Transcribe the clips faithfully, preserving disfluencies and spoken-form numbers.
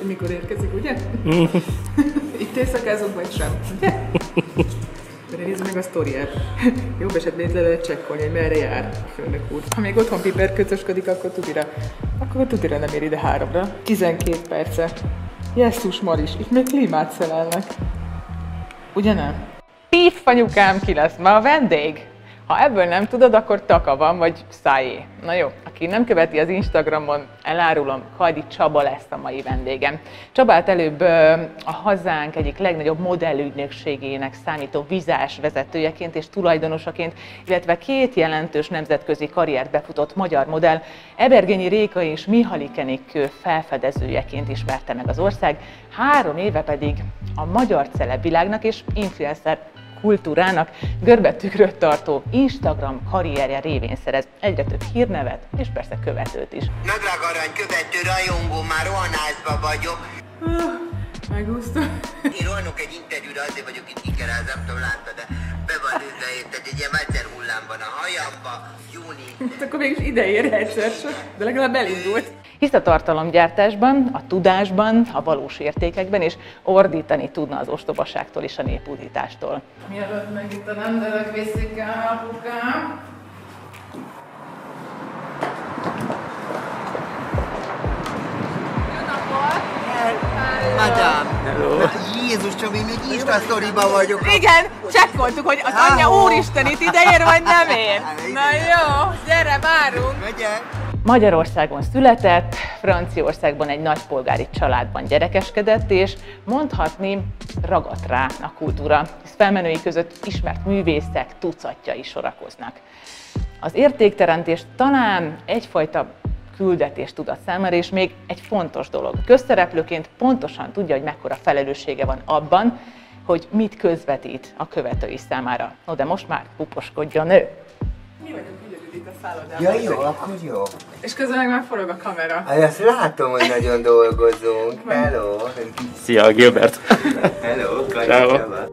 hogy mikor érkezik, ugye? Itt éjszakázunk, vagy sem, ugye? De nézd meg a sztoriát. Jobb esetben itt le lehet csekkolni, hogy merre jár a főnök úr. Ha még otthon piperkötösködik, akkor tudira, akkor tudira nem ér ide háromra. tizenkét perce. Jesszus Maris, itt még klímát szerelnek. Ugye nem? Piff, anyukám, ki lesz ma a vendég? Ha ebből nem tudod, akkor taka van, vagy szájé. Na jó, aki nem követi az Instagramon, elárulom, Kajdi Csaba lesz a mai vendégem. Csabát előbb a hazánk egyik legnagyobb modellügynökségének számító vizás vezetőjeként és tulajdonosaként, illetve két jelentős nemzetközi karriert befutott magyar modell, Ebergényi Réka és Mihály Kenikő felfedezőjeként ismerte meg az ország, három éve pedig a magyar celebvilágnak és influencer kultúrának görbetükröt tartó Instagram karrierje révén szerez egyre több hírnevet és persze követőt is. Na drága arany, követő rajongó, már rohanásba vagyok. Ah, megúsztam. Én rohanok egy interjúra, azért vagyok itt ikerel, nem tudom, látta, de be van ülve, érted, egy ilyen egyszer hullám van a hajamba, Júni. Hát akkor mégis ide ér egyszer sem, de legalább elindult. Hisz a tartalomgyártásban, a tudásban, a valós értékekben, és ordítani tudna az ostobaságtól és a népújítástól. Mielőtt meg itt a rendelek viszik el, apukám. Jó napot! Madám! Hello! Jézus Csabi, még Insta-sztoriban vagyok. Igen, csekkoltuk, hogy az anyja úristen itt ideér, vagy nem ér. Na jó, gyere, várunk! Megyek! Magyarországon született, Franciaországban egy nagypolgári családban gyerekeskedett, és mondhatni ragadt rá a kultúra, hisz felmenői között ismert művészek tucatjai sorakoznak. Az értékteremtés talán egyfajta küldetés tudat számára, és még egy fontos dolog. Közszereplőként pontosan tudja, hogy mekkora felelőssége van abban, hogy mit közvetít a követői számára. No, de most már puposkodjon ő! Mi vagyunk ügyelőd itt a szállodában. Ja jó, akkor jó. És közben meg már forog a kamera. Hát azt látom, hogy nagyon dolgozunk. Hello! Szia, Gilbert! Hello, Kajdi Ciao. Csaba.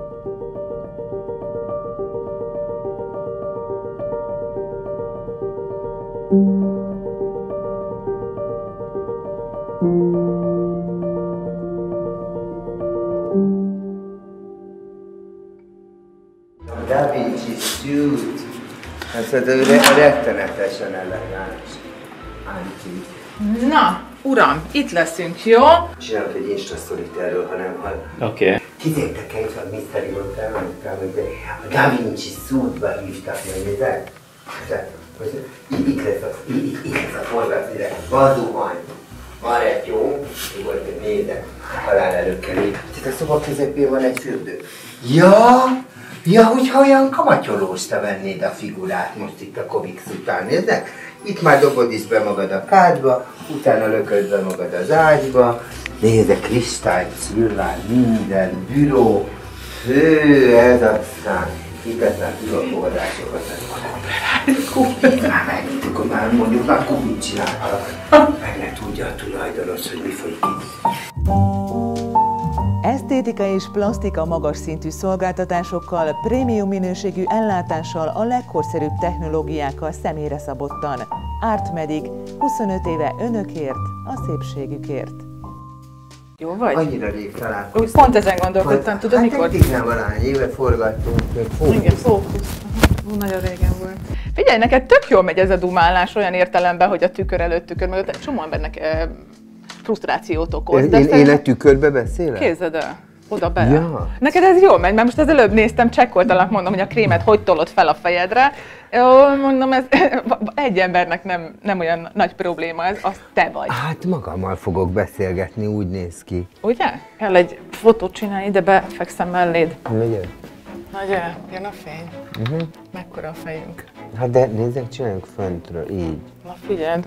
Da Vinci suit. Azt mondta, hogy rettenetesen elegáns. Anti. Na, uram, itt leszünk, jó? Csinálok egy Insta-sztorit erről, hanem ha... Oké. Okay. Képzeljétek el, itt van Mystery Hotel, hogy a Da Vinci suitba hívtak meg, nézek? Itt lesz a, itt lesz a forgat, ide. Van zuhany, van egy jó, hogy nézek, halál előkkel így. Tehát a szoba közepén van egy fürdő. Ja! Ja, hogyha olyan kamatyolós te vennéd a figurát most itt a Comics után, nézzek? Itt már dobod is be magad a kádba, utána lököd be magad az ágyba. Nézzek, kristály, szülván, minden, büró. Hő, ez aztán hitetlen tudatforrásokat. Itt már megint, akkor már mondjuk már kubit csináltak. Meg ne tudja a tulajdonos, hogy mi folyik itt. Esztétika és plasztika magas szintű szolgáltatásokkal, prémium minőségű ellátással, a legkorszerűbb technológiákkal személyre szabottan. Artmedic, huszonöt éve önökért, a szépségükért. Jó vagy? Annyira rég találkoztunk. Úgy pont ezen gondolkodtam, tudod hát mikor? Hát eddig nem valány éve forgattunk, még fókusz. Igen, fókusz. Hú, nagyon régen volt. Figyelj, neked tök jól megy ez a dumálás olyan értelemben, hogy a tükör előtt tükör mögött, egy csomó embernek e, frusztrációt okoz. Én, én egy tükörbe beszélek? Képzeld el, oda bele. Ja. Neked ez jól megy, mert most az előbb néztem, csekkoltalak, mondom, hogy a krémet hogy tolod fel a fejedre. Jó, mondom, ez egy embernek nem, nem olyan nagy probléma, ez az te vagy. Hát magammal fogok beszélgetni, úgy néz ki. Ugye? Kell egy fotót csinálni, ide befekszem melléd. Megye? Na gyere, jön a fény. Uh-huh. Mekkora a fejünk. Hát de nézzek, csináljunk föntről, így. Na figyeld.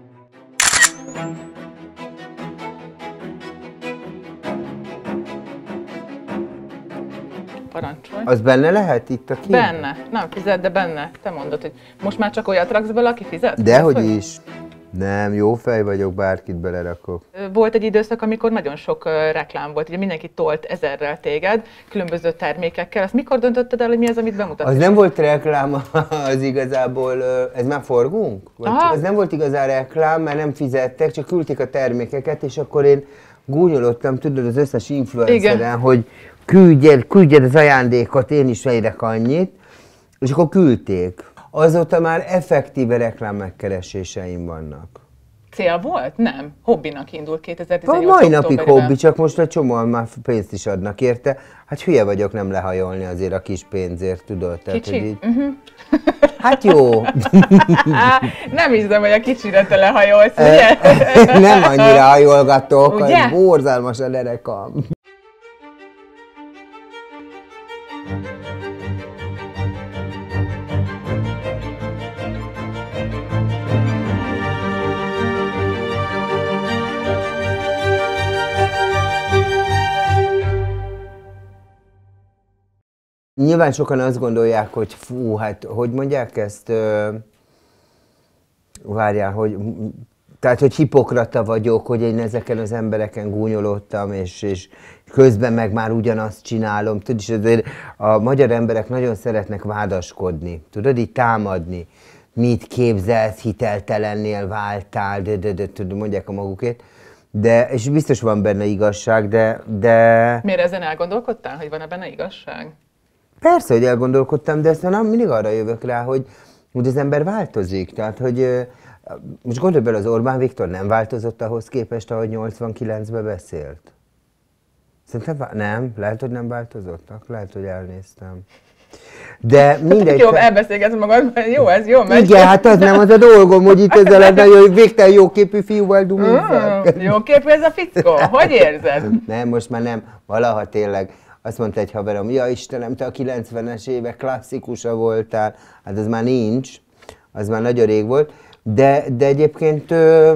Parancsolj. Az benne lehet itt a kép? Benne. Nem fizet, de benne. Te mondod, hogy most már csak olyat raksz bele, aki fizet? Dehogy hogy? is. Nem, jó fej vagyok, bárkit belerakok. Volt egy időszak, amikor nagyon sok uh, reklám volt, ugye mindenki tolt ezerrel téged, különböző termékekkel. Azt mikor döntötted el, hogy mi az, amit bemutattad? Az nem volt reklám, az igazából, ez már forgunk? Vagy az nem volt igazán reklám, mert nem fizettek, csak küldték a termékeket, és akkor én gúnyolottam, tudod, az összes influenceren, hogy küldjed, küldjed az ajándékot, én is vegyek annyit, és akkor küldték. Azóta már effektíve reklám megkereséseim vannak. Cél volt? Nem. Hobbinak indult kétezer-tizennyolc. A mai napig hobbi, csak most egy csomóan már pénzt is adnak érte. Hát hülye vagyok nem lehajolni azért a kis pénzért, tudod? Tehát, Kicsi? így... Uh-huh. Hát jó. Nem hiszem, hogy a kicsire te lehajolsz, ugye? Nem annyira hajolgatok, ugye? hogy borzalmas a derekam. Nyilván sokan azt gondolják, hogy fú, hát hogy mondják ezt, ö, várjál, hogy, tehát hogy hipokrata vagyok, hogy én ezeken az embereken gúnyolódtam, és, és közben meg már ugyanazt csinálom. Tudod, és azért a magyar emberek nagyon szeretnek vádaskodni, tudod, így támadni. Mit képzelsz, hiteltelennél váltál, de, de, de, de, mondják a magukét. De, és biztos van benne igazság, de, de... Miért ezen elgondolkodtál, hogy van-e benne igazság? Persze, hogy elgondolkodtam, de aztán mindig arra jövök rá, hogy, hogy az ember változik. Tehát, hogy most gondolj bele, az Orbán Viktor nem változott ahhoz képest, ahogy nyolcvankilencben beszélt. Szerintem nem, lehet, hogy nem változottak, lehet, hogy elnéztem. De mindegy... Jó, elbeszélgetsz magad, jó, ez jó megy. Igen, hát az nem az a dolgom, hogy itt ezzel a nagyon végtelen jóképű fiúval dumízzak. Mm, jóképű ez a fickó, hogy érzed? Nem, most már nem, valaha tényleg. Azt mondta egy haverom, ja Istenem, te a kilencvenes évek klasszikusa voltál. Hát az már nincs, az már nagyon rég volt. De, de egyébként, ö,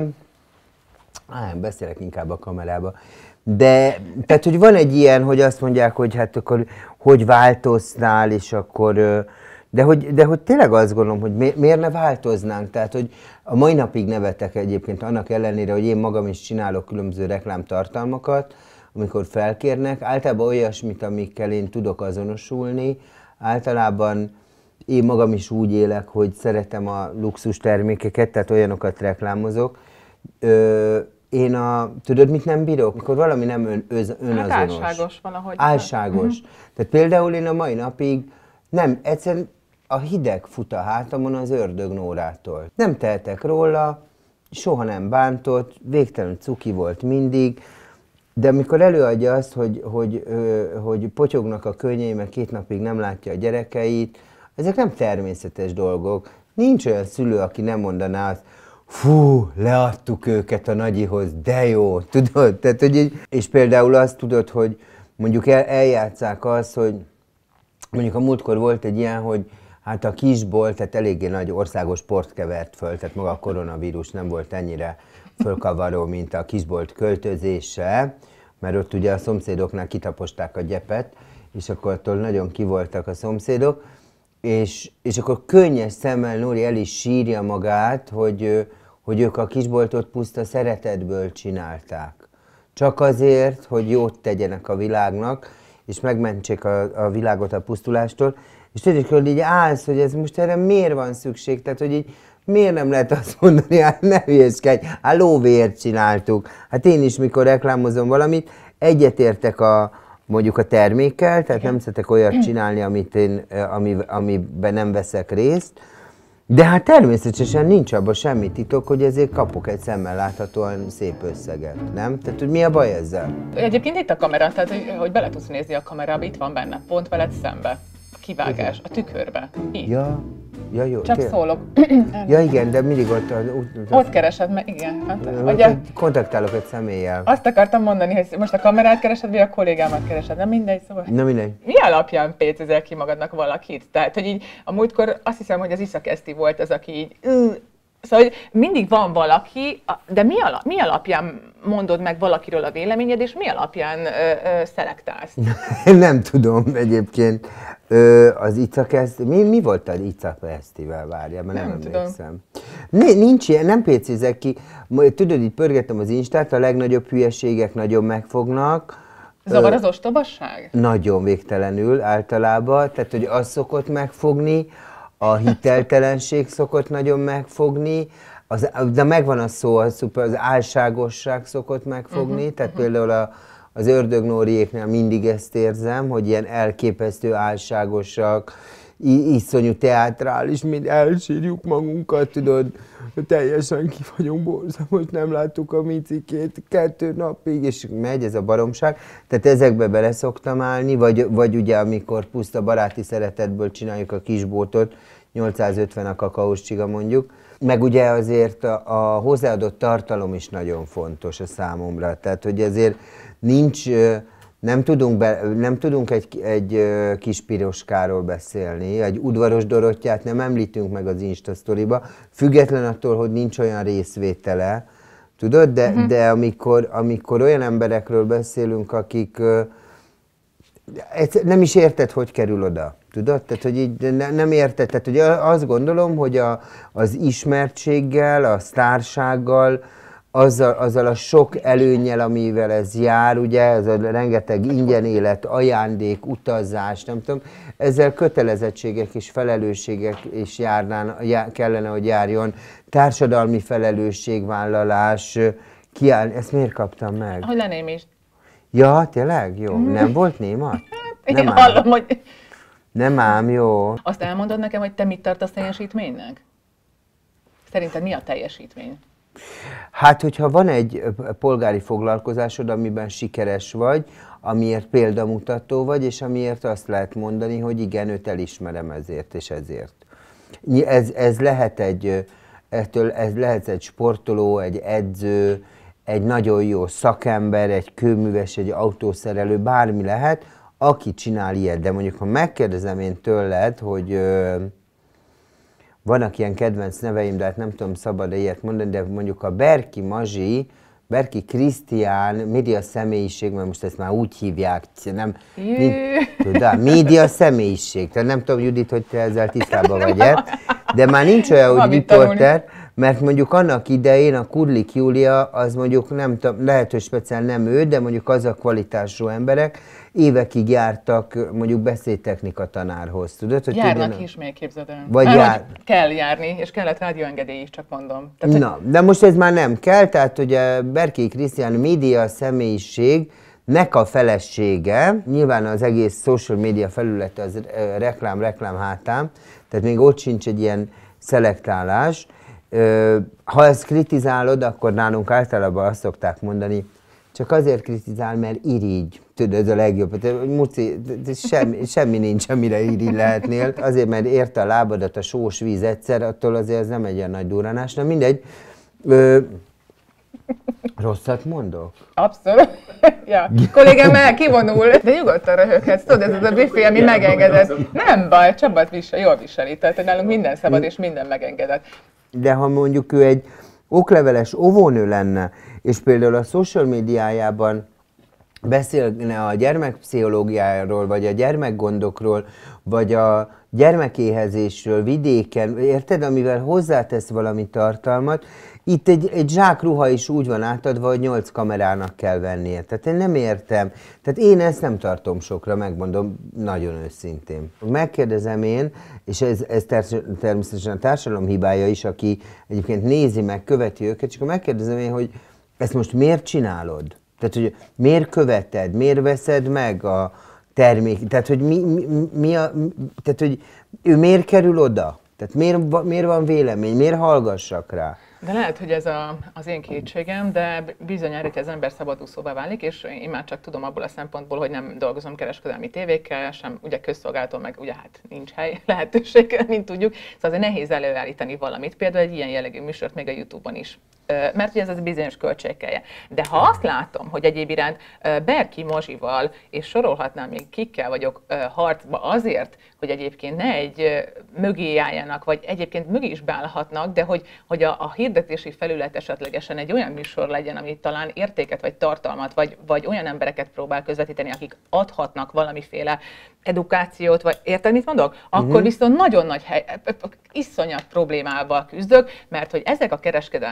á, beszélek inkább a kamerába. De, tehát, hogy van egy ilyen, hogy azt mondják, hogy hát akkor hogy változnál, és akkor, ö, de hogy, de hogy tényleg azt gondolom, hogy mi, miért ne változnánk. Tehát, hogy a mai napig nevetek egyébként annak ellenére, hogy én magam is csinálok különböző reklámtartalmakat, amikor felkérnek, általában olyasmit, amikkel én tudok azonosulni. Általában én magam is úgy élek, hogy szeretem a luxus termékeket, tehát olyanokat reklámozok. Ö, én a, tudod, mit nem bírok? Mikor valami nem ön, öz, önazonos. Hát álságos valahogy. Álságos. Uh-huh. Tehát például én a mai napig nem, egyszerűen a hideg fut a hátamon az Ördög Nórától. Nem tehetek róla, soha nem bántott, végtelen cuki volt mindig. De amikor előadja azt, hogy, hogy, hogy potyognak a könnyei, meg két napig nem látja a gyerekeit, ezek nem természetes dolgok. Nincs olyan szülő, aki nem mondaná azt, fú, leadtuk őket a nagyihoz, de jó, tudod? Tehát, hogy így, és például azt tudod, hogy mondjuk el, eljátsszák azt, hogy mondjuk a múltkor volt egy ilyen, hogy hát a kisbolt, tehát eléggé nagy országos sport kevert föl, tehát maga a koronavírus nem volt ennyire fölkavaró, mint a kisbolt költözése, mert ott ugye a szomszédoknál kitaposták a gyepet, és akkor attól nagyon kivoltak a szomszédok, és, és akkor könnyes szemmel Nóri el is sírja magát, hogy, hogy ők a kisboltot puszta szeretetből csinálták. Csak azért, hogy jót tegyenek a világnak, és megmentsék a, a világot a pusztulástól, és tudod, hogy így állsz, hogy ez most erre miért van szükség, tehát hogy így miért nem lehet azt mondani, hát ne hülyeskedj, hát lóvéért csináltuk. Hát én is, mikor reklámozom valamit, egyetértek a, mondjuk a termékkel, tehát nem szeretek olyat csinálni, amit én, ami, amiben nem veszek részt, de hát természetesen nincs abban semmi titok, hogy ezért kapok egy szemmel láthatóan szép összeget, nem? Tehát, hogy mi a baj ezzel? Egyébként itt a kamera, tehát hogy, hogy bele tudsz nézni a kamerába, itt van benne, pont veled szembe. Kivágás, a tükörbe. Így. Ja, ja jó. Csak tényleg. szólok. Ja igen, de mindig ott... Ott, ott keresed meg, igen. Hát, ott ugye, kontaktálok egy személlyel. azt akartam mondani, hogy most a kamerát keresed, vagy a kollégámat keresed, nem mindegy, szóval... Na mindegy. Mi alapján pécézel ki magadnak valakit? Tehát, hogy így a múltkor azt hiszem, hogy az Iszak Eszti volt az, aki így... Szóval, hogy mindig van valaki, de mi, alap, mi alapján mondod meg valakiről a véleményed, és mi alapján ö, ö, szelektálsz? Nem tudom egyébként. Ö, az Icak Eszti, mi, mi volt az Icak Esztivel, várjál, mert nem, nem emlékszem. Tudom. Nincs ilyen, nem pécézek ki. Tudod, így pörgettem az Instát, a legnagyobb hülyeségek nagyon megfognak. Zavar az ostobasság? Nagyon végtelenül általában, tehát hogy az szokott megfogni, a hiteltelenség szokott nagyon megfogni, az, de megvan a szó, az, az álságosság szokott megfogni, uh-huh, tehát uh-huh. például a, az Ördög Nóriéknál mindig ezt érzem, hogy ilyen elképesztő álságosak, iszonyú teátrális, mind elsírjuk magunkat, tudod, teljesen ki vagyunk borzva, most nem láttuk a Micikét kettő napig, és megy ez a baromság. Tehát ezekbe bele szoktam állni, vagy, vagy ugye amikor puszta baráti szeretetből csináljuk a kisbótot, nyolcszázötven a kakaós csiga mondjuk, meg ugye azért a, a hozzáadott tartalom is nagyon fontos a számomra, tehát hogy ezért nincs, nem tudunk, be, nem tudunk egy, egy kis piroskáról beszélni, egy udvaros Dorottyát nem említünk meg az Insta sztoriba, független attól, hogy nincs olyan részvétele, tudod, de, uh-huh. de amikor, amikor olyan emberekről beszélünk, akik nem is érted, hogy kerül oda. Tudod? Tehát, hogy így ne, nem érted. Tehát, hogy azt gondolom, hogy a, az ismertséggel, a sztársággal, azzal, azzal a sok előnnyel, amivel ez jár, ugye, ez a rengeteg ingyen élet, ajándék, utazás, nem tudom, ezzel kötelezettségek és felelősségek is járnán, já, kellene, hogy járjon, társadalmi felelősségvállalás, kiállni. Ezt miért kaptam meg? Hogy lenném is. Ja, tényleg? Jó. Nem volt néma? Én hallom, hogy... Nem ám, jó. Azt elmondod nekem, hogy te mit tartasz teljesítménynek? Szerinted mi a teljesítmény? Hát, hogyha van egy polgári foglalkozásod, amiben sikeres vagy, amiért példamutató vagy, és amiért azt lehet mondani, hogy igen, őt elismerem ezért és ezért. Ez, ez lehet egy, ettől, ez lehet egy sportoló, egy edző, egy nagyon jó szakember, egy kőműves, egy autószerelő, bármi lehet, aki csinál ilyet. De mondjuk, ha megkérdezem én tőled, hogy ö, vannak ilyen kedvenc neveim, de hát nem tudom, szabad-e ilyet mondani, de mondjuk a Berki Mazsi, Berki Krisztián, média személyiség, mert most ezt már úgy hívják, nem, mi, tudod, média személyiség. Tehát nem tudom, Judit, hogy te ezzel tisztában vagy-e, de már nincs olyan, hogy riporter, mert mondjuk annak idején a Kudlik Júlia, az mondjuk nem tudom, lehet, hogy speciál nem ő, de mondjuk az a kvalitású emberek évekig jártak mondjuk beszédtechnika tanárhoz, tudod? Hogy járnak tudjon, is még, képzeld el. Vagy Már, jár... kell járni, és kellett rádióengedély is, csak mondom. Tehát, Na, hogy... de most ez már nem kell, tehát ugye Berki Krisztián média személyiség, nek a felesége, nyilván az egész social media felülete az reklám, reklám hátám, tehát még ott sincs egy ilyen szelektálás. Ha ezt kritizálod, akkor nálunk általában azt szokták mondani, csak azért kritizál, mert irigy. Tudod, ez a legjobb. Muci, semmi, semmi nincs, amire irigy lehetnél. Azért, mert érte a lábadat a sós víz egyszer, attól azért ez nem egy olyan nagy durranás. Na mindegy. Ö, rosszat mondok? Abszolút. Ja, kollégám el kivonul, de nyugodtan röhöghetsz. Tudod, ez az a büfé, ami megengedett. Nem baj, Csabát visel, jól viseli. Tehát nálunk minden szabad és minden megengedett. De ha mondjuk ő egy okleveles óvónő lenne, és például a social médiájában beszélne a gyermekpszichológiáról, vagy a gyermekgondokról, vagy a gyermekéhezésről vidéken, érted, amivel hozzátesz valami tartalmat, itt egy, egy zsákruha is úgy van átadva, hogy nyolc kamerának kell vennie. Tehát én nem értem. Tehát én ezt nem tartom sokra, megmondom nagyon őszintén. Megkérdezem én, és ez, ez természetesen a társadalom hibája is, aki egyébként nézi meg, követi őket, és akkor megkérdezem én, hogy ezt most miért csinálod? Tehát, hogy miért követed, miért veszed meg a termék, tehát, hogy mi, mi, mi a, tehát, hogy ő miért kerül oda? Tehát miért, miért van vélemény, miért hallgassak rá? De lehet, hogy ez a, az én kétségem, de bizonyára, hogy az ember szabadúszóvá válik, és én már csak tudom abból a szempontból, hogy nem dolgozom kereskedelmi tévékkel, sem ugye közszolgálaton, meg ugye hát nincs hely, lehetőség, mint tudjuk, szóval azért nehéz előállítani valamit, például egy ilyen jellegű műsort még a YouTube-on is. Mert ugye ez az bizonyos költségkelje. De ha azt látom, hogy egyéb iránt Berki Mazsival, és sorolhatnám még kikkel vagyok harcba azért, hogy egyébként ne egy mögé álljanak, vagy egyébként mögé is beállhatnak, de hogy, hogy a, a hirdetési felület esetlegesen egy olyan műsor legyen, ami talán értéket, vagy tartalmat, vagy, vagy olyan embereket próbál közvetíteni, akik adhatnak valamiféle edukációt, vagy érted, mit mondok? Akkor uh-huh. viszont nagyon nagy hely, iszonyat problémával küzdök, mert hogy ezek a kereskedelmi cégek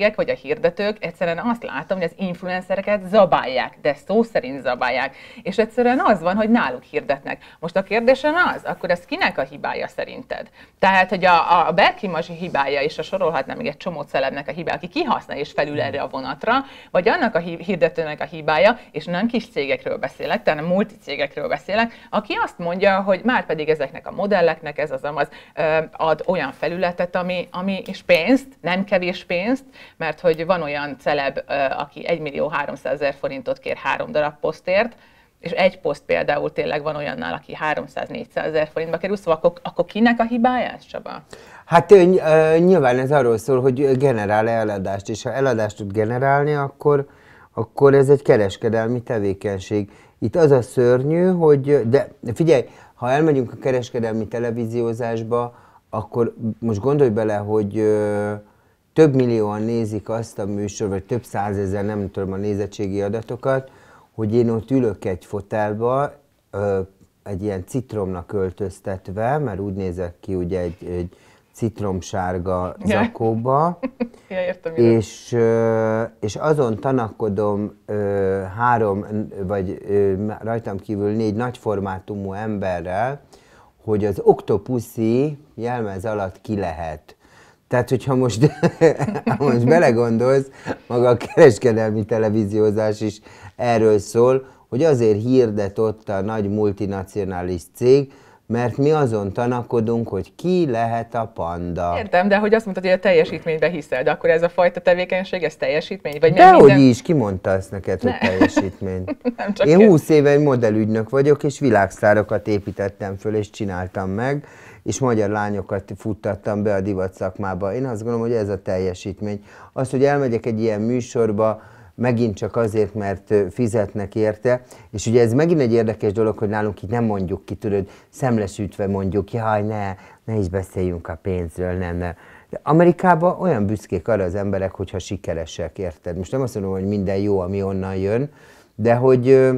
cégek vagy a hirdetők egyszerűen azt látom, hogy az influencereket zabálják, de szó szerint zabálják. És egyszerűen az van, hogy náluk hirdetnek. Most a kérdésem az, akkor ez kinek a hibája szerinted? Tehát, hogy a, a Berki Mazsi hibája, és a sorolhatnám még egy csomó celebnek a hibája, aki kihasznál és felül erre a vonatra, vagy annak a hirdetőnek a hibája, és nem kis cégekről beszélek, tehát nem multicégekről beszélek, aki azt mondja, hogy már pedig ezeknek a modelleknek ez az amaz ad olyan felületet, ami, ami és pénzt, nem kevés pénzt, mert hogy van olyan celeb, aki egy millió háromszázezer forintot kér három darab posztért, és egy poszt például tényleg van olyannál, aki háromszáz-négyszázezer forintba kerül, szóval akkor, akkor kinek a hibája ez, Csaba? Hát nyilván ez arról szól, hogy generál eladást, és ha eladást tud generálni, akkor, akkor ez egy kereskedelmi tevékenység. Itt az a szörnyű, hogy, de figyelj, ha elmegyünk a kereskedelmi televíziózásba, akkor most gondolj bele, hogy ö, több millióan nézik azt a műsor, vagy több százezer, nem tudom a nézettségi adatokat, hogy én ott ülök egy fotelba, ö, egy ilyen citromnak öltöztetve, mert úgy nézek ki ugye egy, egy citromsárga zakóba, ja, értem, és, ö, és azon tanakodom ö, három, vagy ö, rajtam kívül négy nagyformátumú emberrel, hogy az Octopussy jelmez alatt ki lehet. Tehát, hogyha most, most belegondolsz, maga a kereskedelmi televíziózás is erről szól, hogy azért hirdet ott a nagy multinacionális cég, mert mi azon tanakodunk, hogy ki lehet a panda. Értem, de hogy azt mondtad, hogy a teljesítménybe hiszel, de akkor ez a fajta tevékenység, ez teljesítmény? Vagy de nem hogy minden... is, ki mondta azt neked, hogy teljesítmény? Nem csak Én én. húsz éve egy modellügynök vagyok, és világsztárokat építettem föl, és csináltam meg, és magyar lányokat futtattam be a divat szakmába. Én azt gondolom, hogy ez a teljesítmény. Az, hogy elmegyek egy ilyen műsorba, megint csak azért, mert fizetnek érte, és ugye ez megint egy érdekes dolog, hogy nálunk így nem mondjuk ki, tudod, szemlesütve mondjuk, jaj, ne, ne is beszéljünk a pénzről, nem, nem. De Amerikában olyan büszkék arra az emberek, hogyha sikeresek, érted? Most nem azt mondom, hogy minden jó, ami onnan jön, de hogy,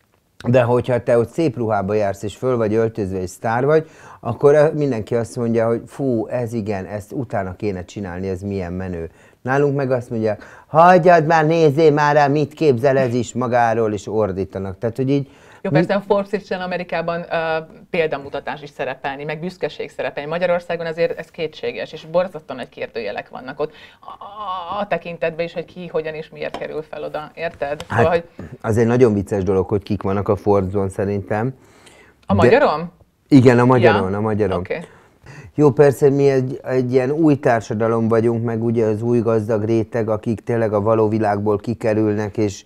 de hogyha te ott szép ruhába jársz, és föl vagy öltözve, és sztár vagy, akkor mindenki azt mondja, hogy fú, ez igen, ezt utána kéne csinálni, ez milyen menő. Nálunk meg azt mondják, hagyjad már, nézzél már rá, mit képzel ez is magáról, és ordítanak. Tehát, hogy így... Jó, persze a Forbes is Amerikában uh, példamutatás is szerepelni, meg büszkeség szerepelni. Magyarországon azért ez kétséges, és borzasztóan nagy kérdőjelek vannak ott. A, a, a tekintetben is, hogy ki, hogyan és miért kerül fel oda, érted? Hát, szóval, hogy... az egy nagyon vicces dolog, hogy kik vannak a Forbes-on szerintem. A magyarom? Igen, a magyaron, ja? a magyaron. Okay. Jó, persze mi egy, egy ilyen új társadalom vagyunk, meg ugye az új gazdag réteg, akik tényleg a való világból kikerülnek, és,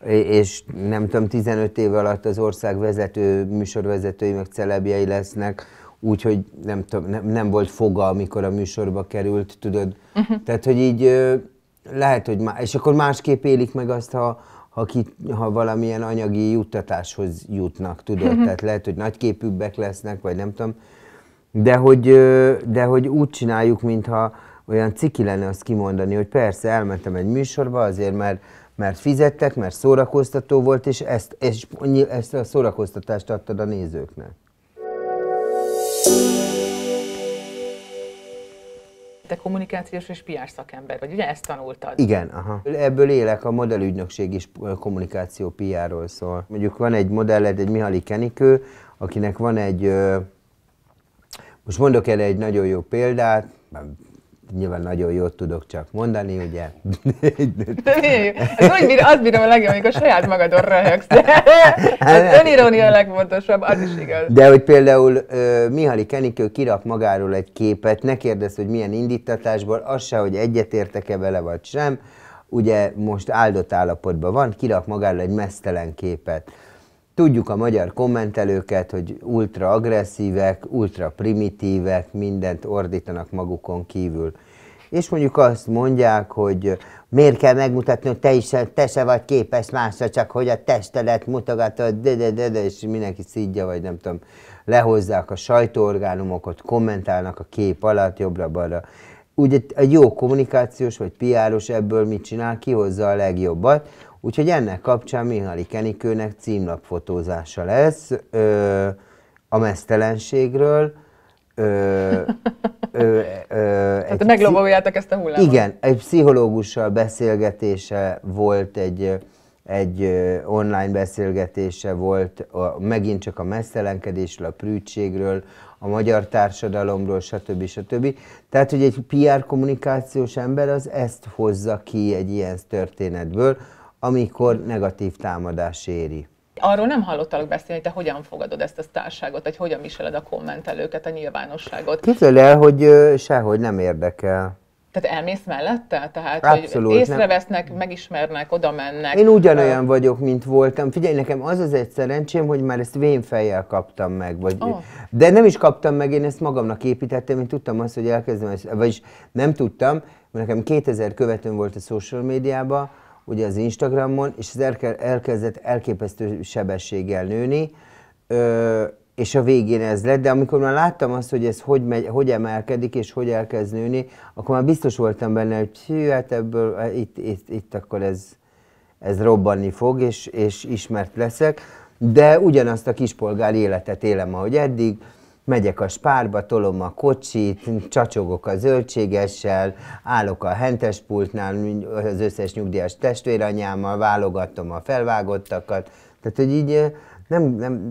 és nem tudom, tizenöt év alatt az ország vezető, műsorvezetői, meg celebjei lesznek, úgyhogy nem, tudom, nem, nem volt foga, amikor a műsorba került, tudod. Uh-huh. Tehát, hogy így lehet, hogy más, és akkor másképp élik meg azt, ha, ha, ki, ha valamilyen anyagi juttatáshoz jutnak, tudod. Uh-huh. Tehát lehet, hogy nagyképűbbek lesznek, vagy nem tudom. De hogy, de hogy úgy csináljuk, mintha olyan ciki lenne azt kimondani, hogy persze elmentem egy műsorba azért, mert, mert fizettek, mert szórakoztató volt, és ezt, és ezt a szórakoztatást adtad a nézőknek. Te kommunikációs és pé er szakember vagy, ugye ezt tanultad? Igen, aha. Ebből élek, a modellügynökség is kommunikáció pé er-ról szól. Mondjuk van egy modelled, egy Mihály Kenikő, akinek van egy... Most mondok el egy nagyon jó példát, nyilván nagyon jót tudok csak mondani, ugye? De mi? Az úgy bírom, azt bírom a legjobb, amikor saját magadon röhögsz. Az önirónia a legfontosabb, az is igaz. De hogy például uh, Mihály Kenikő kirak magáról egy képet, ne kérdezz, hogy milyen indítatásból, az se, hogy egyetértek-e vele vagy sem. Ugye most áldott állapotban van, kirak magáról egy meztelen képet. Tudjuk a magyar kommentelőket, hogy ultra agresszívek, ultra primitívek, mindent ordítanak magukon kívül. És mondjuk azt mondják, hogy miért kell megmutatni, hogy te, is, te se vagy képes másra, csak hogy a testedet mutogatod, de, de, de, de, és mindenki szidja, vagy nem tudom, lehozzák a sajtóorgánumokat, kommentálnak a kép alatt, jobbra-balra. Ugye egy jó kommunikációs vagy pé er-os ebből mit csinál, kihozza a legjobbat. Úgyhogy ennek kapcsán Mihály Kenikőnek címlapfotózása lesz ö, a meztelenségről. Ö, ö, ö, Tehát egy megloboljátok ezt a hullámot. Igen, egy pszichológussal beszélgetése volt, egy, egy online beszélgetése volt, a, megint csak a meztelenkedésről, a prűdségről, a magyar társadalomról, stb. stb. Tehát, hogy egy pé er kommunikációs ember az ezt hozza ki egy ilyen történetből, amikor negatív támadás éri. Arról nem hallottalak beszélni, te hogyan fogadod ezt a sztárságot, vagy hogyan viseled a kommentelőket, a nyilvánosságot? Képzeld el, hogy sehogy nem érdekel. Tehát elmész mellette? Tehát, abszolút, hogy észrevesznek, nem. Megismernek, oda mennek. Én ugyanolyan vagyok, mint voltam. Figyelj, nekem az az egy szerencsém, hogy már ezt vénfejjel kaptam meg. Vagy, oh. De nem is kaptam meg, én ezt magamnak építettem, én tudtam azt, hogy elkezdem, ezt, vagyis nem tudtam, mert nekem kétezer követőm volt a social médiában, ugye az Instagramon, és ez elkezdett elképesztő sebességgel nőni, ö, és a végén ez lett, de amikor már láttam azt, hogy ez hogy, megy, hogy emelkedik, és hogy elkezd nőni, akkor már biztos voltam benne, hogy hű, hát ebből itt, itt, itt akkor ez, ez robbanni fog, és, és ismert leszek, de ugyanazt a kispolgári életet élem, ahogy eddig, megyek a Spárba, tolom a kocsit, csacsogok a zöldségessel, állok a hentespultnál az összes nyugdíjas testvéranyámmal, válogatom a felvágottakat. Tehát, hogy így nem, nem,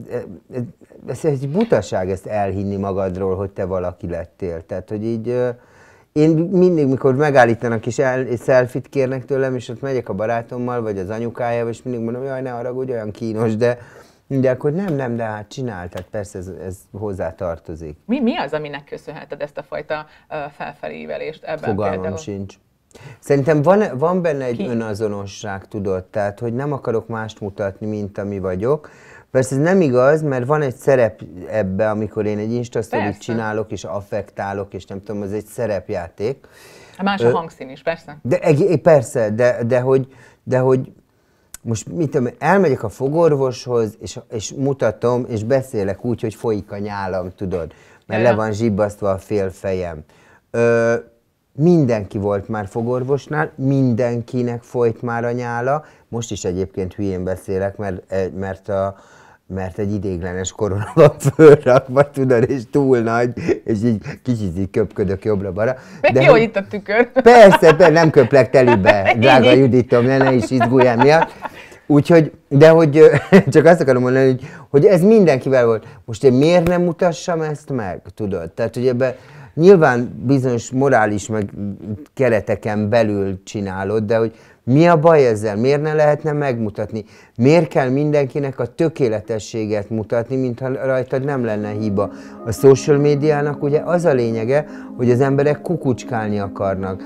ez egy butaság ezt elhinni magadról, hogy te valaki lettél. Tehát, hogy így én mindig, mikor megállítanak és, el, és selfit kérnek tőlem, és ott megyek a barátommal, vagy az anyukájával, és mindig mondom, jaj, ne haragudj, olyan kínos, de de akkor nem, nem, de hát csinál, tehát persze ez, ez hozzá tartozik. Mi, mi az, aminek köszönheted ezt a fajta uh, felfelévelést ebben? Fogalmam például? sincs. Szerintem van, van benne egy Ki? önazonosság, tudod, tehát hogy nem akarok mást mutatni, mint ami vagyok. Persze ez nem igaz, mert van egy szerep ebbe, amikor én egy Insta-sztorit csinálok, és affektálok, és nem tudom, ez egy szerepjáték. Más a hangszín is, persze. De, persze, de, de hogy, de hogy most mit tudom, elmegyek a fogorvoshoz, és, és mutatom, és beszélek úgy, hogy folyik a nyálam, tudod, mert ja. le van zsibbasztva a fél fejem. Ö, mindenki volt már fogorvosnál, mindenkinek folyt már a nyála, most is egyébként hülyén beszélek, mert, mert, a, mert egy idéglenes korona van fölrakva, tudod, és túl nagy, és így kicsit így köpködök jobbra-balra. De jó, hogy itt a tükör. Persze, persze, nem köplek telibe, drága Juditom, ne, ne is izguljál miatt. Úgyhogy, de hogy csak azt akarom mondani, hogy, hogy ez mindenkivel volt. Most én miért nem mutassam ezt meg, tudod? Tehát, hogy ebben nyilván bizonyos morális meg kereteken belül csinálod, de hogy mi a baj ezzel? Miért ne lehetne megmutatni? Miért kell mindenkinek a tökéletességet mutatni, mintha rajtad nem lenne hiba? A social médiának ugye az a lényege, hogy az emberek kukucskálni akarnak.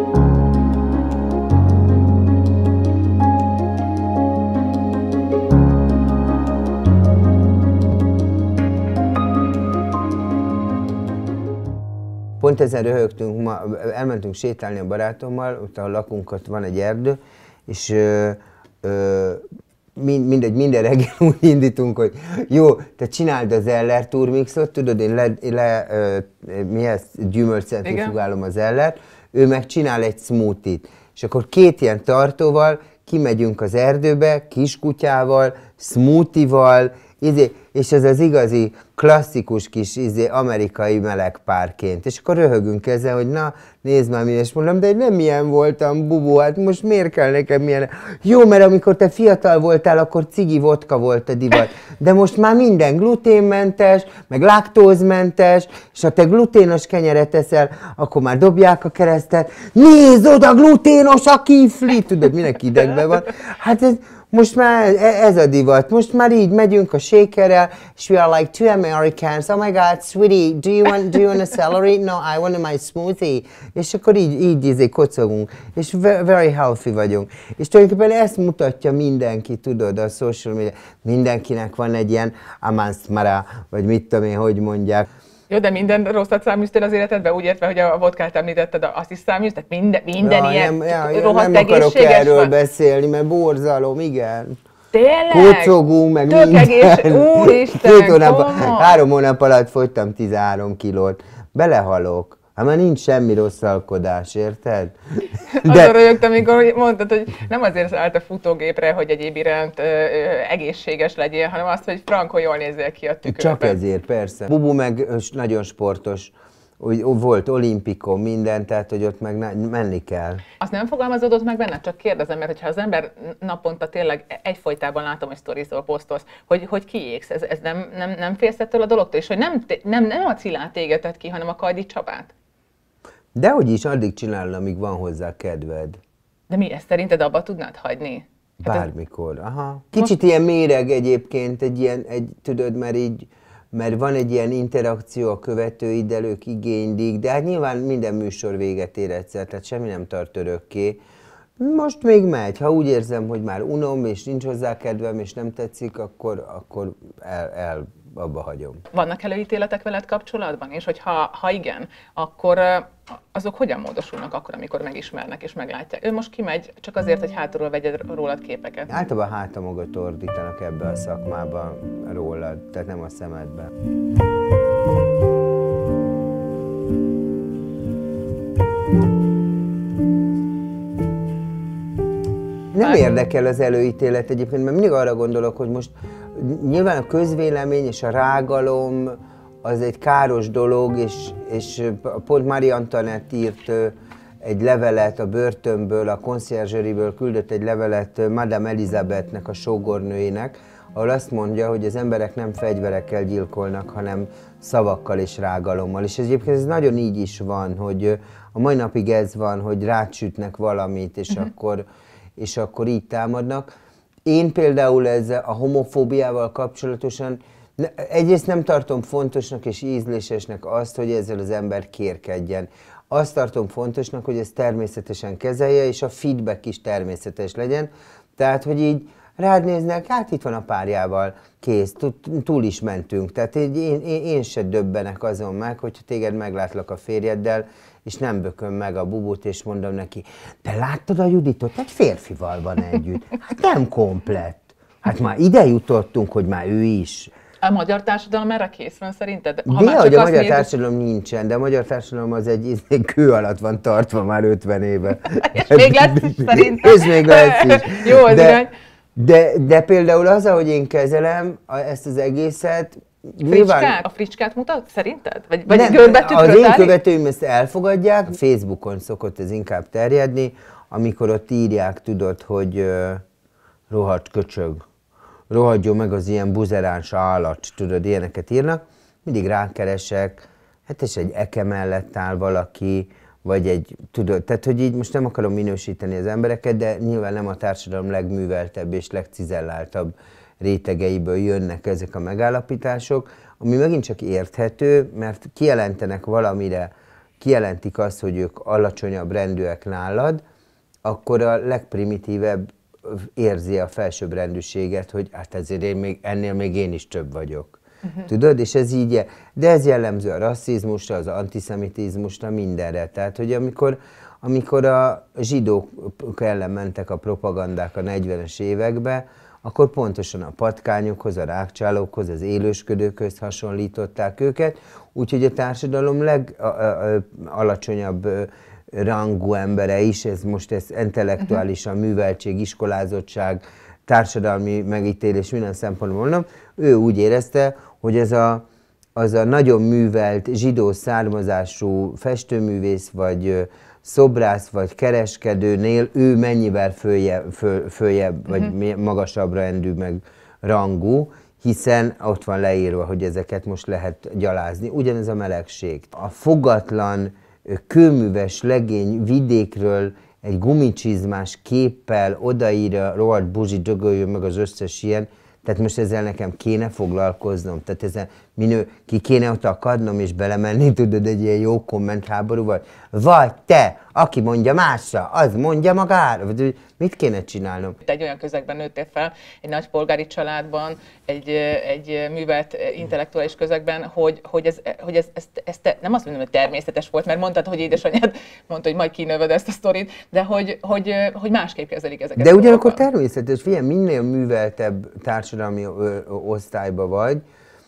Pont ezen röhögtünk, ma elmentünk sétálni a barátommal, ott ahol lakunk, ott van egy erdő, és ö, ö, mind, mindegy, minden reggel úgy indítunk, hogy jó, te csináld az Eller turmixot, tudod, én le, le ö, mi ez, gyümölcscentrifugálom az Ellert, ő meg csinál egy smoothie-t. És akkor két ilyen tartóval kimegyünk az erdőbe, kiskutyával, smoothie-val, izé, és ez az igazi, klasszikus kis izé, amerikai melegpárként. És akkor röhögünk ezzel, hogy na, nézd már milyen, és mondom, de nem milyen voltam, bubu, hát most miért kell nekem milyen? Jó, mert amikor te fiatal voltál, akkor cigi vodka volt a divat. De most már minden gluténmentes, meg laktózmentes, és ha te gluténos kenyeret eszel, akkor már dobják a keresztet. Nézd oda, gluténos a kifli! Tudod, mindenki idegben van. Hát ez, most már ez a divat, most már így megyünk a shakerrel, és we are like two Americans, oh my god, sweetie, do you want, do you want a celery? No, I want my smoothie. És akkor így, így izé kocogunk, és very healthy vagyunk. És tulajdonképpen ezt mutatja mindenki, tudod, a social media. Mindenkinek van egy ilyen amansmara, vagy mit tudom én, hogy mondják. Jó, de minden rosszat száműztél az életedbe, úgy értve, hogy a vodkát említetted, azt is száműz, tehát minden, minden ja, ilyen nem, ja, rohadt nem akarok erről van. beszélni, mert borzalom, igen. Tényleg? Kocogunk, meg tök minden. Egész, úristen, Két hónap, három hónap alatt fogytam tizenhárom kilót. Belehalok. Hát már nincs semmi rosszalkodás, érted? De... Azon rögtem, amikor mondtad, hogy nem azért szállt a futógépre, hogy egyéb iránt ö, ö, egészséges legyél, hanem azt, hogy frankon jól nézzél ki a tükörben. Csak ezért, persze. Bubu meg nagyon sportos. úgy volt olimpikon, minden, tehát hogy ott meg menni kell. Az nem fogalmazódott meg benne? Csak kérdezem, mert hogyha az ember naponta tényleg egyfolytában látom, hogy sztorizol, posztolsz, hogy, hogy kiégsz, ez, ez nem, nem, nem félsz ettől a dologtól, és hogy nem, nem, nem a Cilát égetett ki, hanem a Kajdi Csabát? Dehogy is, addig csinálod, amíg van hozzá kedved. De mi, ezt szerinted abba tudnád hagyni? Bármikor, aha. Kicsit most... ilyen méreg egyébként, egy ilyen, egy, tudod, mert így, mert van egy ilyen interakció a követőiddel, ők igénylik, de hát nyilván minden műsor véget ér egyszer, tehát semmi nem tart örökké. Most még megy, ha úgy érzem, hogy már unom, és nincs hozzá kedvem, és nem tetszik, akkor, akkor el, el abba hagyom. Vannak előítéletek veled kapcsolatban? És hogyha ha igen, akkor azok hogyan módosulnak akkor, amikor megismernek és meglátják? Ő most kimegy csak azért, hogy hátulról vegye rólad képeket. Általában háta mögött ordítanak ebbe a szakmában rólad, tehát nem a szemedben. Nem érdekel az előítélet egyébként, mert mindig arra gondolok, hogy most nyilván a közvélemény és a rágalom az egy káros dolog, és, és pont Marie Antoinette írt egy levelet a börtönből, a conciergerie-ből küldött egy levelet Madame Elizabethnek, a sógornőjének, ahol azt mondja, hogy az emberek nem fegyverekkel gyilkolnak, hanem szavakkal és rágalommal. És egyébként ez nagyon így is van, hogy a mai napig ez van, hogy rácsütnek valamit, és, uh-huh. akkor, és akkor így támadnak. Én például ezzel a homofóbiával kapcsolatosan egyrészt nem tartom fontosnak és ízlésesnek azt, hogy ezzel az ember kérkedjen. Azt tartom fontosnak, hogy ezt természetesen kezelje, és a feedback is természetes legyen. Tehát, hogy így rád néznek, hát itt van a párjával, kész, túl is mentünk. Tehát én, én, én se döbbenek azon meg, hogyha téged meglátlak a férjeddel, és nem bököm meg a bubut, és mondom neki, te láttad a Juditot? Egy férfival van együtt. Hát nem komplett. Hát már ide jutottunk, hogy már ő is. A magyar társadalom erre kész van szerinted? Ha de, hogy a magyar néz... társadalom nincsen, de a magyar társadalom az egy, egy kő alatt van tartva már ötven éve. És még lesz is szerintem. És még lesz is. Jó, az de, de, de például az, ahogy én kezelem ezt az egészet, Fricskát? Nyilván... A fricskát mutat szerinted? Vagy, vagy görbetűkröt? Az én követőim ezt elfogadják, Facebookon szokott ez inkább terjedni, amikor ott írják, tudod, hogy uh, rohadt köcsög, rohadjon meg az ilyen buzeráns állat, tudod, ilyeneket írnak, mindig rákeresek, hát és egy eke mellett áll valaki, vagy egy, tudod, tehát hogy így most nem akarom minősíteni az embereket, de nyilván nem a társadalom legműveltebb és legcizelláltabb rétegeiből jönnek ezek a megállapítások, ami megint csak érthető, mert kijelentenek valamire, kijelentik azt, hogy ők alacsonyabb rendűek nálad, akkor a legprimitívebb érzi a felsőbbrendűséget, hogy hát ezért én még, ennél még én is több vagyok. Uh-huh. Tudod? És ez így, de ez jellemző a rasszizmusra, az antiszemitizmusra, mindenre. Tehát, hogy amikor, amikor a zsidók ellen mentek a propagandák a negyvenes években, akkor pontosan a patkányokhoz, a rákcsálókhoz, az élősködőkhöz hasonlították őket, úgyhogy a társadalom legalacsonyabb rangú embere is, ez most ez intellektuálisan műveltség, iskolázottság, társadalmi megítélés minden szempontból mondom, ő úgy érezte, hogy ez a, az a nagyon művelt zsidó származású festőművész, vagy szobrász, vagy kereskedőnél ő mennyivel följebb, föl, följebb vagy uh-huh. magasabb rendű, meg rangú, hiszen ott van leírva, hogy ezeket most lehet gyalázni. Ugyanez a melegség. A fogatlan, kőműves legény vidékről egy gumicsizmás képpel odaírja, rohadt buzsi, dögöljön meg az összes ilyen, tehát most ezzel nekem kéne foglalkoznom, tehát ezzel minő, ki kéne ott akadnom és belemenni, tudod, egy ilyen jó kommentháborúval, vagy te, aki mondja másra, az mondja magára, vagy mit kéne csinálnom? Egy olyan közegben nőttél fel, egy nagy polgári családban, egy, egy művelt intellektuális közegben, hogy, hogy, ez, hogy ez, ez, ez te, nem azt mondom, hogy természetes volt, mert mondtad, hogy édesanyád mondta, hogy majd kinövöd ezt a sztorit, de hogy, hogy, hogy másképp kezelik ezeket. De ugyanakkor természetes, figyelj, minél műveltebb társadalmi ö, ö, osztályba vagy,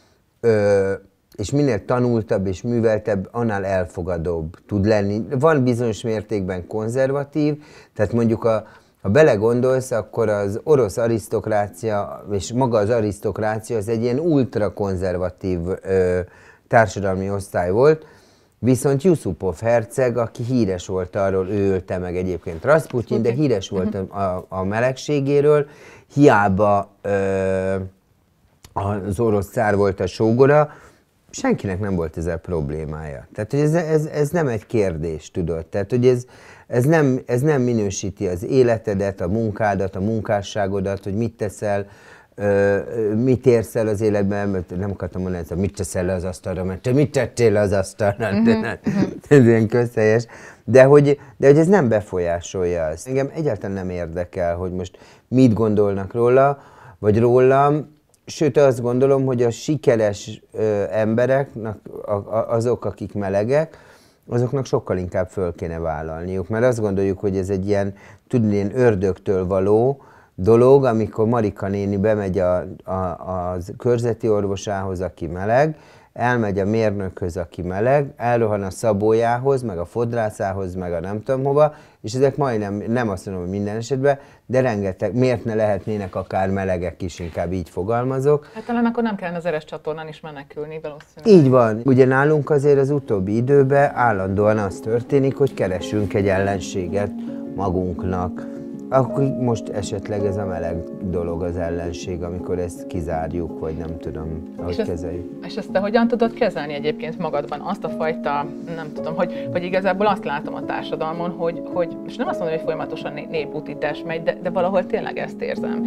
ö, és minél tanultabb és műveltebb, annál elfogadóbb tud lenni. Van bizonyos mértékben konzervatív, tehát mondjuk a ha belegondolsz, akkor az orosz arisztokrácia, és maga az arisztokrácia az egy ilyen ultrakonzervatív ö, társadalmi osztály volt, Viszont Yusupov herceg, aki híres volt arról, ő ölte meg egyébként Rasputin, de híres volt a, a melegségéről, hiába ö, az orosz cár volt a sógora, senkinek nem volt ezzel problémája. Tehát, hogy ez, ez, ez nem egy kérdés, tudod. Tehát, hogy ez, ez, nem, ez nem minősíti az életedet, a munkádat, a munkásságodat, hogy mit teszel, mit érsz el az életben, mert nem akartam mondani, hogy mit teszel le az asztalra, mert te mit tettél le az asztalra, uh-huh. ez ilyen közhelyes, de hogy, de hogy ez nem befolyásolja azt. Engem egyáltalán nem érdekel, hogy most mit gondolnak róla, vagy rólam, sőt azt gondolom, hogy a sikeres ö, embereknek, a, a, azok, akik melegek, azoknak sokkal inkább föl kéne vállalniuk, mert azt gondoljuk, hogy ez egy ilyen, tudni, ilyen ördögtől való dolog, amikor Marika néni bemegy a, a, a körzeti orvosához, aki meleg, elmegy a mérnökhöz, aki meleg, elrohan a szabójához, meg a fodrászához, meg a nem tudom hova, és ezek majdnem, nem azt mondom, hogy minden esetben, de rengeteg, miért ne lehetnének akár melegek is, inkább így fogalmazok. Hát talán akkor nem kellene az Eres csatornán is menekülni valószínűleg. Így van. Ugye nálunk azért az utóbbi időben állandóan az történik, hogy keresünk egy ellenséget magunknak. Akkor most esetleg ez a meleg dolog az ellenség, amikor ezt kizárjuk, vagy nem tudom, ahogy és kezeljük. Ezt, és ezt te hogyan tudod kezelni egyébként magadban? Azt a fajta, nem tudom, hogy, hogy igazából azt látom a társadalmon, hogy, hogy és nem azt mondom, hogy folyamatosan néputítás megy, de, de valahol tényleg ezt érzem.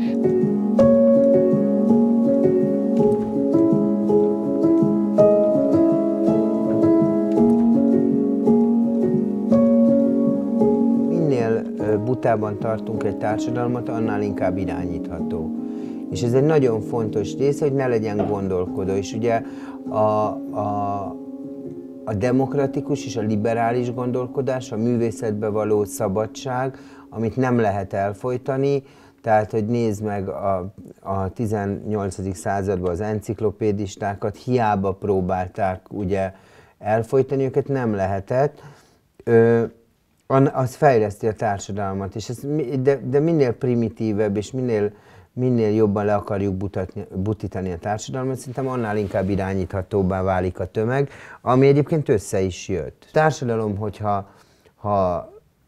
Butában tartunk egy társadalmat, annál inkább irányítható. És ez egy nagyon fontos rész, hogy ne legyen gondolkodó. És ugye a, a, a demokratikus és a liberális gondolkodás, a művészetbe való szabadság, amit nem lehet elfojtani, tehát, hogy nézd meg a, a tizennyolcadik században az enciklopédistákat, hiába próbálták ugye elfojtani őket, nem lehetett. Ö, az fejleszti a társadalmat, és ez, de, de minél primitívebb és minél, minél jobban le akarjuk butatni, butítani a társadalmat, szerintem annál inkább irányíthatóbbá válik a tömeg, ami egyébként össze is jött. A társadalom, hogyha ha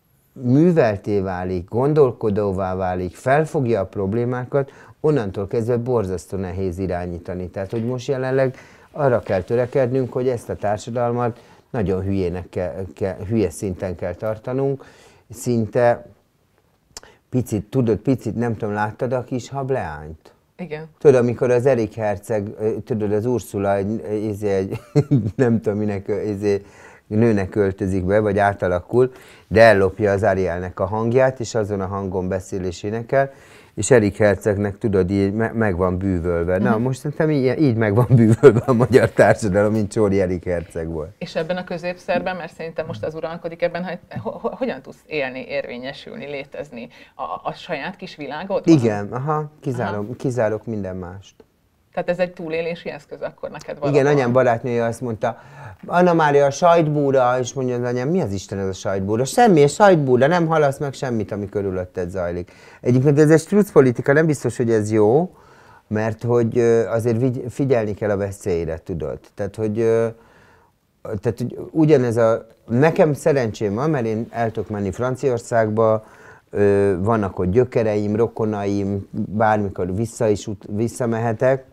művelté válik, gondolkodóvá válik, felfogja a problémákat, onnantól kezdve borzasztó nehéz irányítani. Tehát, hogy most jelenleg arra kell törekednünk, hogy ezt a társadalmat nagyon hülyének kell, kell, hülye szinten kell tartanunk, szinte picit, tudod, picit, nem tudom, láttad a kis hableányt? Igen. Tudod, amikor az Erik herceg, tudod, az Ursula egy, egy, egy nem tudom minek, egy nőnek öltözik be, vagy átalakul, de ellopja az Arielnek a hangját, és azon a hangon beszél és énekel, és Erik hercegnek, tudod, így me meg van bűvölve. Na, most szerintem így, így meg van bűvölve a magyar társadalom, mint Csordi Erik herceg volt. És ebben a középszerben, mert szerintem most az uralkodik ebben, hogy ho hogyan tudsz élni, érvényesülni, létezni a, a saját kis világodban? Igen, aha, kizárom, aha. kizárok minden mást. Tehát ez egy túlélési eszköz akkor neked valahol? Igen, anyám barátnője azt mondta, Anna Mária, a sajtbúra, és mondja az anyám, mi az Isten ez a sajtbúra? Semmi, a sajtbúra, nem hallasz meg semmit, ami körülötted zajlik. Egyébként ez egy struccpolitika, nem biztos, hogy ez jó, mert hogy azért figyelni kell a veszélyre, tudod. Tehát, hogy, tehát, hogy ugyanez a... Nekem szerencsém van, mert én el tudok menni Franciaországba, vannak ott gyökereim, rokonaim, bármikor vissza is visszamehetek,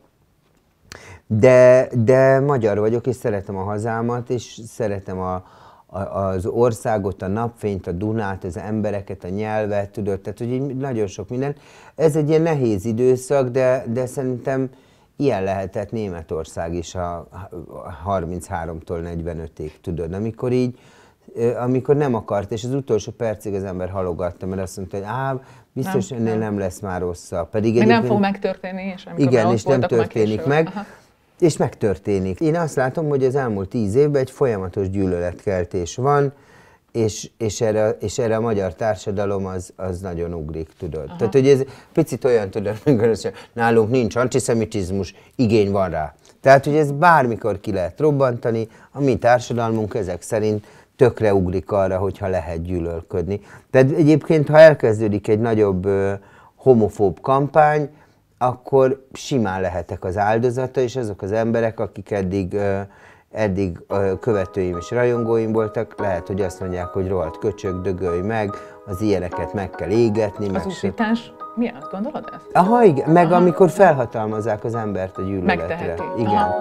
De, de magyar vagyok, és szeretem a hazámat, és szeretem a, a, az országot, a napfényt, a Dunát, az embereket, a nyelvet, tudod, tehát hogy nagyon sok minden. Ez egy ilyen nehéz időszak, de, de szerintem ilyen lehetett Németország is a harmincháromtól negyvenötig, tudod, amikor így, amikor nem akart, és az utolsó percig az ember halogatta, mert azt mondta, hogy á, biztos nem, ennél nem. nem lesz már rosszabb. Pedig Még nem fog megtörténni, és amikor igen, és nem történik meg. Aha. És megtörténik. Én azt látom, hogy az elmúlt tíz évben egy folyamatos gyűlöletkeltés van, és, és, erre, és erre a magyar társadalom az, az nagyon ugrik, tudod. Aha. Tehát, hogy ez picit olyan, tudod, amikor nálunk nincs antiszemitizmus, igény van rá. Tehát, hogy ez bármikor ki lehet robbantani, a mi társadalmunk ezek szerint tökre ugrik arra, hogyha lehet gyűlölködni. Tehát egyébként, ha elkezdődik egy nagyobb uh, homofób kampány, akkor simán lehetek az áldozata, és azok az emberek, akik eddig, uh, eddig a követőim és rajongóim voltak, lehet, hogy azt mondják, hogy rohadt köcsög, dögölj meg, az ilyeneket meg kell égetni. Az meg uszítás mi az? Gondolod ezt? Aha, igen, meg Aha. amikor felhatalmazzák az embert a gyűlöletre. Megteheti. Igen. Aha.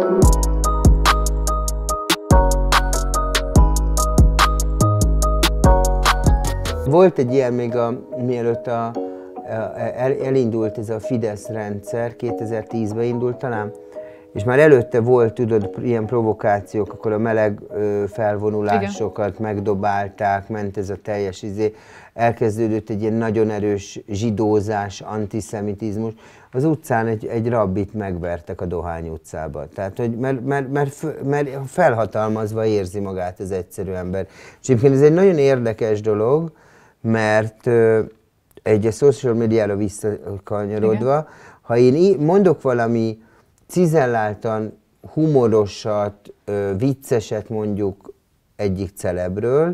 Volt egy ilyen még, a, mielőtt a, el, elindult ez a Fidesz rendszer, kétezer-tízben indult talán, és már előtte volt, tudod, ilyen provokációk, akkor a meleg ö, felvonulásokat igen. megdobálták, ment ez a teljes izé, elkezdődött egy ilyen nagyon erős zsidózás, antiszemitizmus. Az utcán egy, egy rabbit megvertek a Dohány utcába. Tehát, hogy mert, mert, mert, mert felhatalmazva érzi magát az egyszerű ember. És egyébként ez egy nagyon érdekes dolog, mert ö, egy a social médiára visszakanyarodva, igen. ha én mondok valami cizelláltan, humorosat, vicceset mondjuk egyik celebről,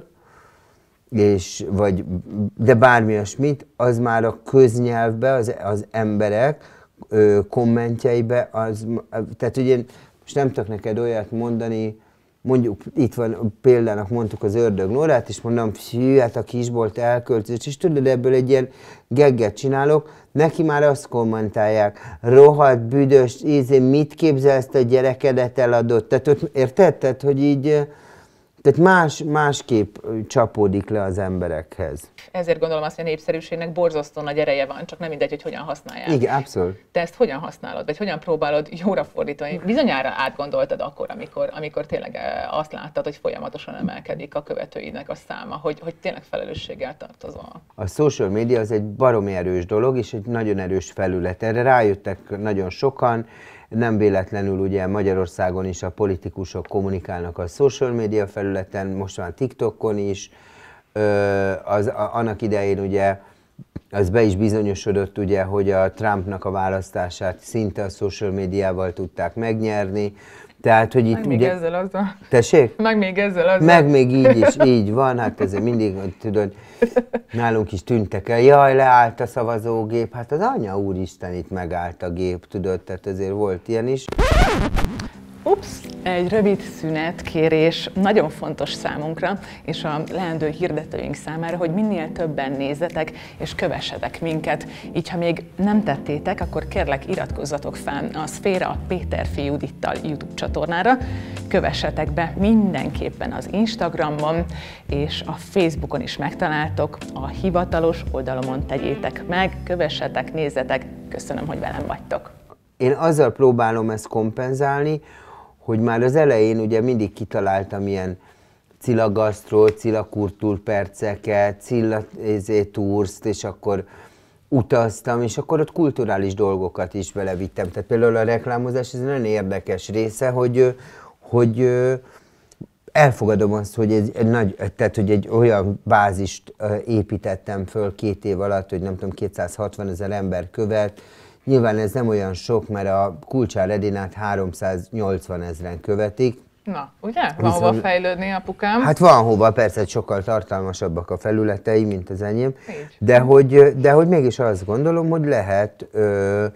és, vagy, de bármi olyasmit, az már a köznyelvbe, az, az emberek ö, kommentjeibe, az, tehát ugye most nem tudok neked olyat mondani, mondjuk itt van példának mondtuk az Ördög Nórát, és mondom, hű, hát a kisbolt elköltözött, és tudod, ebből egy ilyen gegget csinálok, neki már azt kommentálják, rohadt, büdös, ízé, mit képzelsz, a gyerekedet eladott, tehát ott, érted? Tehát, hogy így, tehát más, másképp csapódik le az emberekhez. Ezért gondolom azt, hogy a népszerűségnek borzasztó nagy ereje van, csak nem mindegy, hogy hogyan használják. Igen, abszolút. Te ezt hogyan használod, vagy hogyan próbálod jóra fordítani? Bizonyára átgondoltad akkor, amikor, amikor tényleg azt láttad, hogy folyamatosan emelkedik a követőidnek a száma, hogy, hogy tényleg felelősséggel tartozol. A social media az egy baromi erős dolog, és egy nagyon erős felület. Erre rájöttek nagyon sokan, nem véletlenül ugye Magyarországon is a politikusok kommunikálnak a social media felületen, most már TikTokon is, az, annak idején ugye az be is bizonyosodott ugye, hogy a Trumpnak a választását szinte a social médiával tudták megnyerni. Tehát, hogy itt meg még ugye... ezzel azzal. Tessék? Meg még ezzel azzal. Meg még így is, így van, hát ez mindig, tudod, nálunk is tűntek el, jaj, leállt a szavazógép, hát az anya úristen itt megállt a gép, tudod, tehát azért volt ilyen is. Ups, egy rövid szünetkérés nagyon fontos számunkra, és a leendő hirdetőink számára, hogy minél többen nézzetek és kövessetek minket. Így, ha még nem tettétek, akkor kérlek iratkozzatok fel a Szféra Péterfi Judittal YouTube csatornára, kövessetek be mindenképpen az Instagramon, és a Facebookon is megtaláltok, a hivatalos oldalomon tegyétek meg, kövessetek, nézzetek, köszönöm, hogy velem vagytok. Én azzal próbálom ezt kompenzálni, hogy már az elején ugye mindig kitaláltam ilyen Cilla Gastro, Cilla Kultúrperceket, Cilla Tours-t, és akkor utaztam, és akkor ott kulturális dolgokat is belevittem. Tehát például a reklámozás, ez egy nagyon érdekes része, hogy, hogy elfogadom azt, hogy egy, egy nagy, tehát, hogy egy olyan bázist építettem föl két év alatt, hogy nem tudom, kétszázhatvan ezer ember követ. Nyilván ez nem olyan sok, mert a Kulcsár Edinát háromszáznyolcvan ezren követik. Na, ugye? Van hova fejlődni, apukám? Hát van hova, persze sokkal tartalmasabbak a felületei, mint az enyém. De hogy, de hogy mégis azt gondolom, hogy lehet, ö,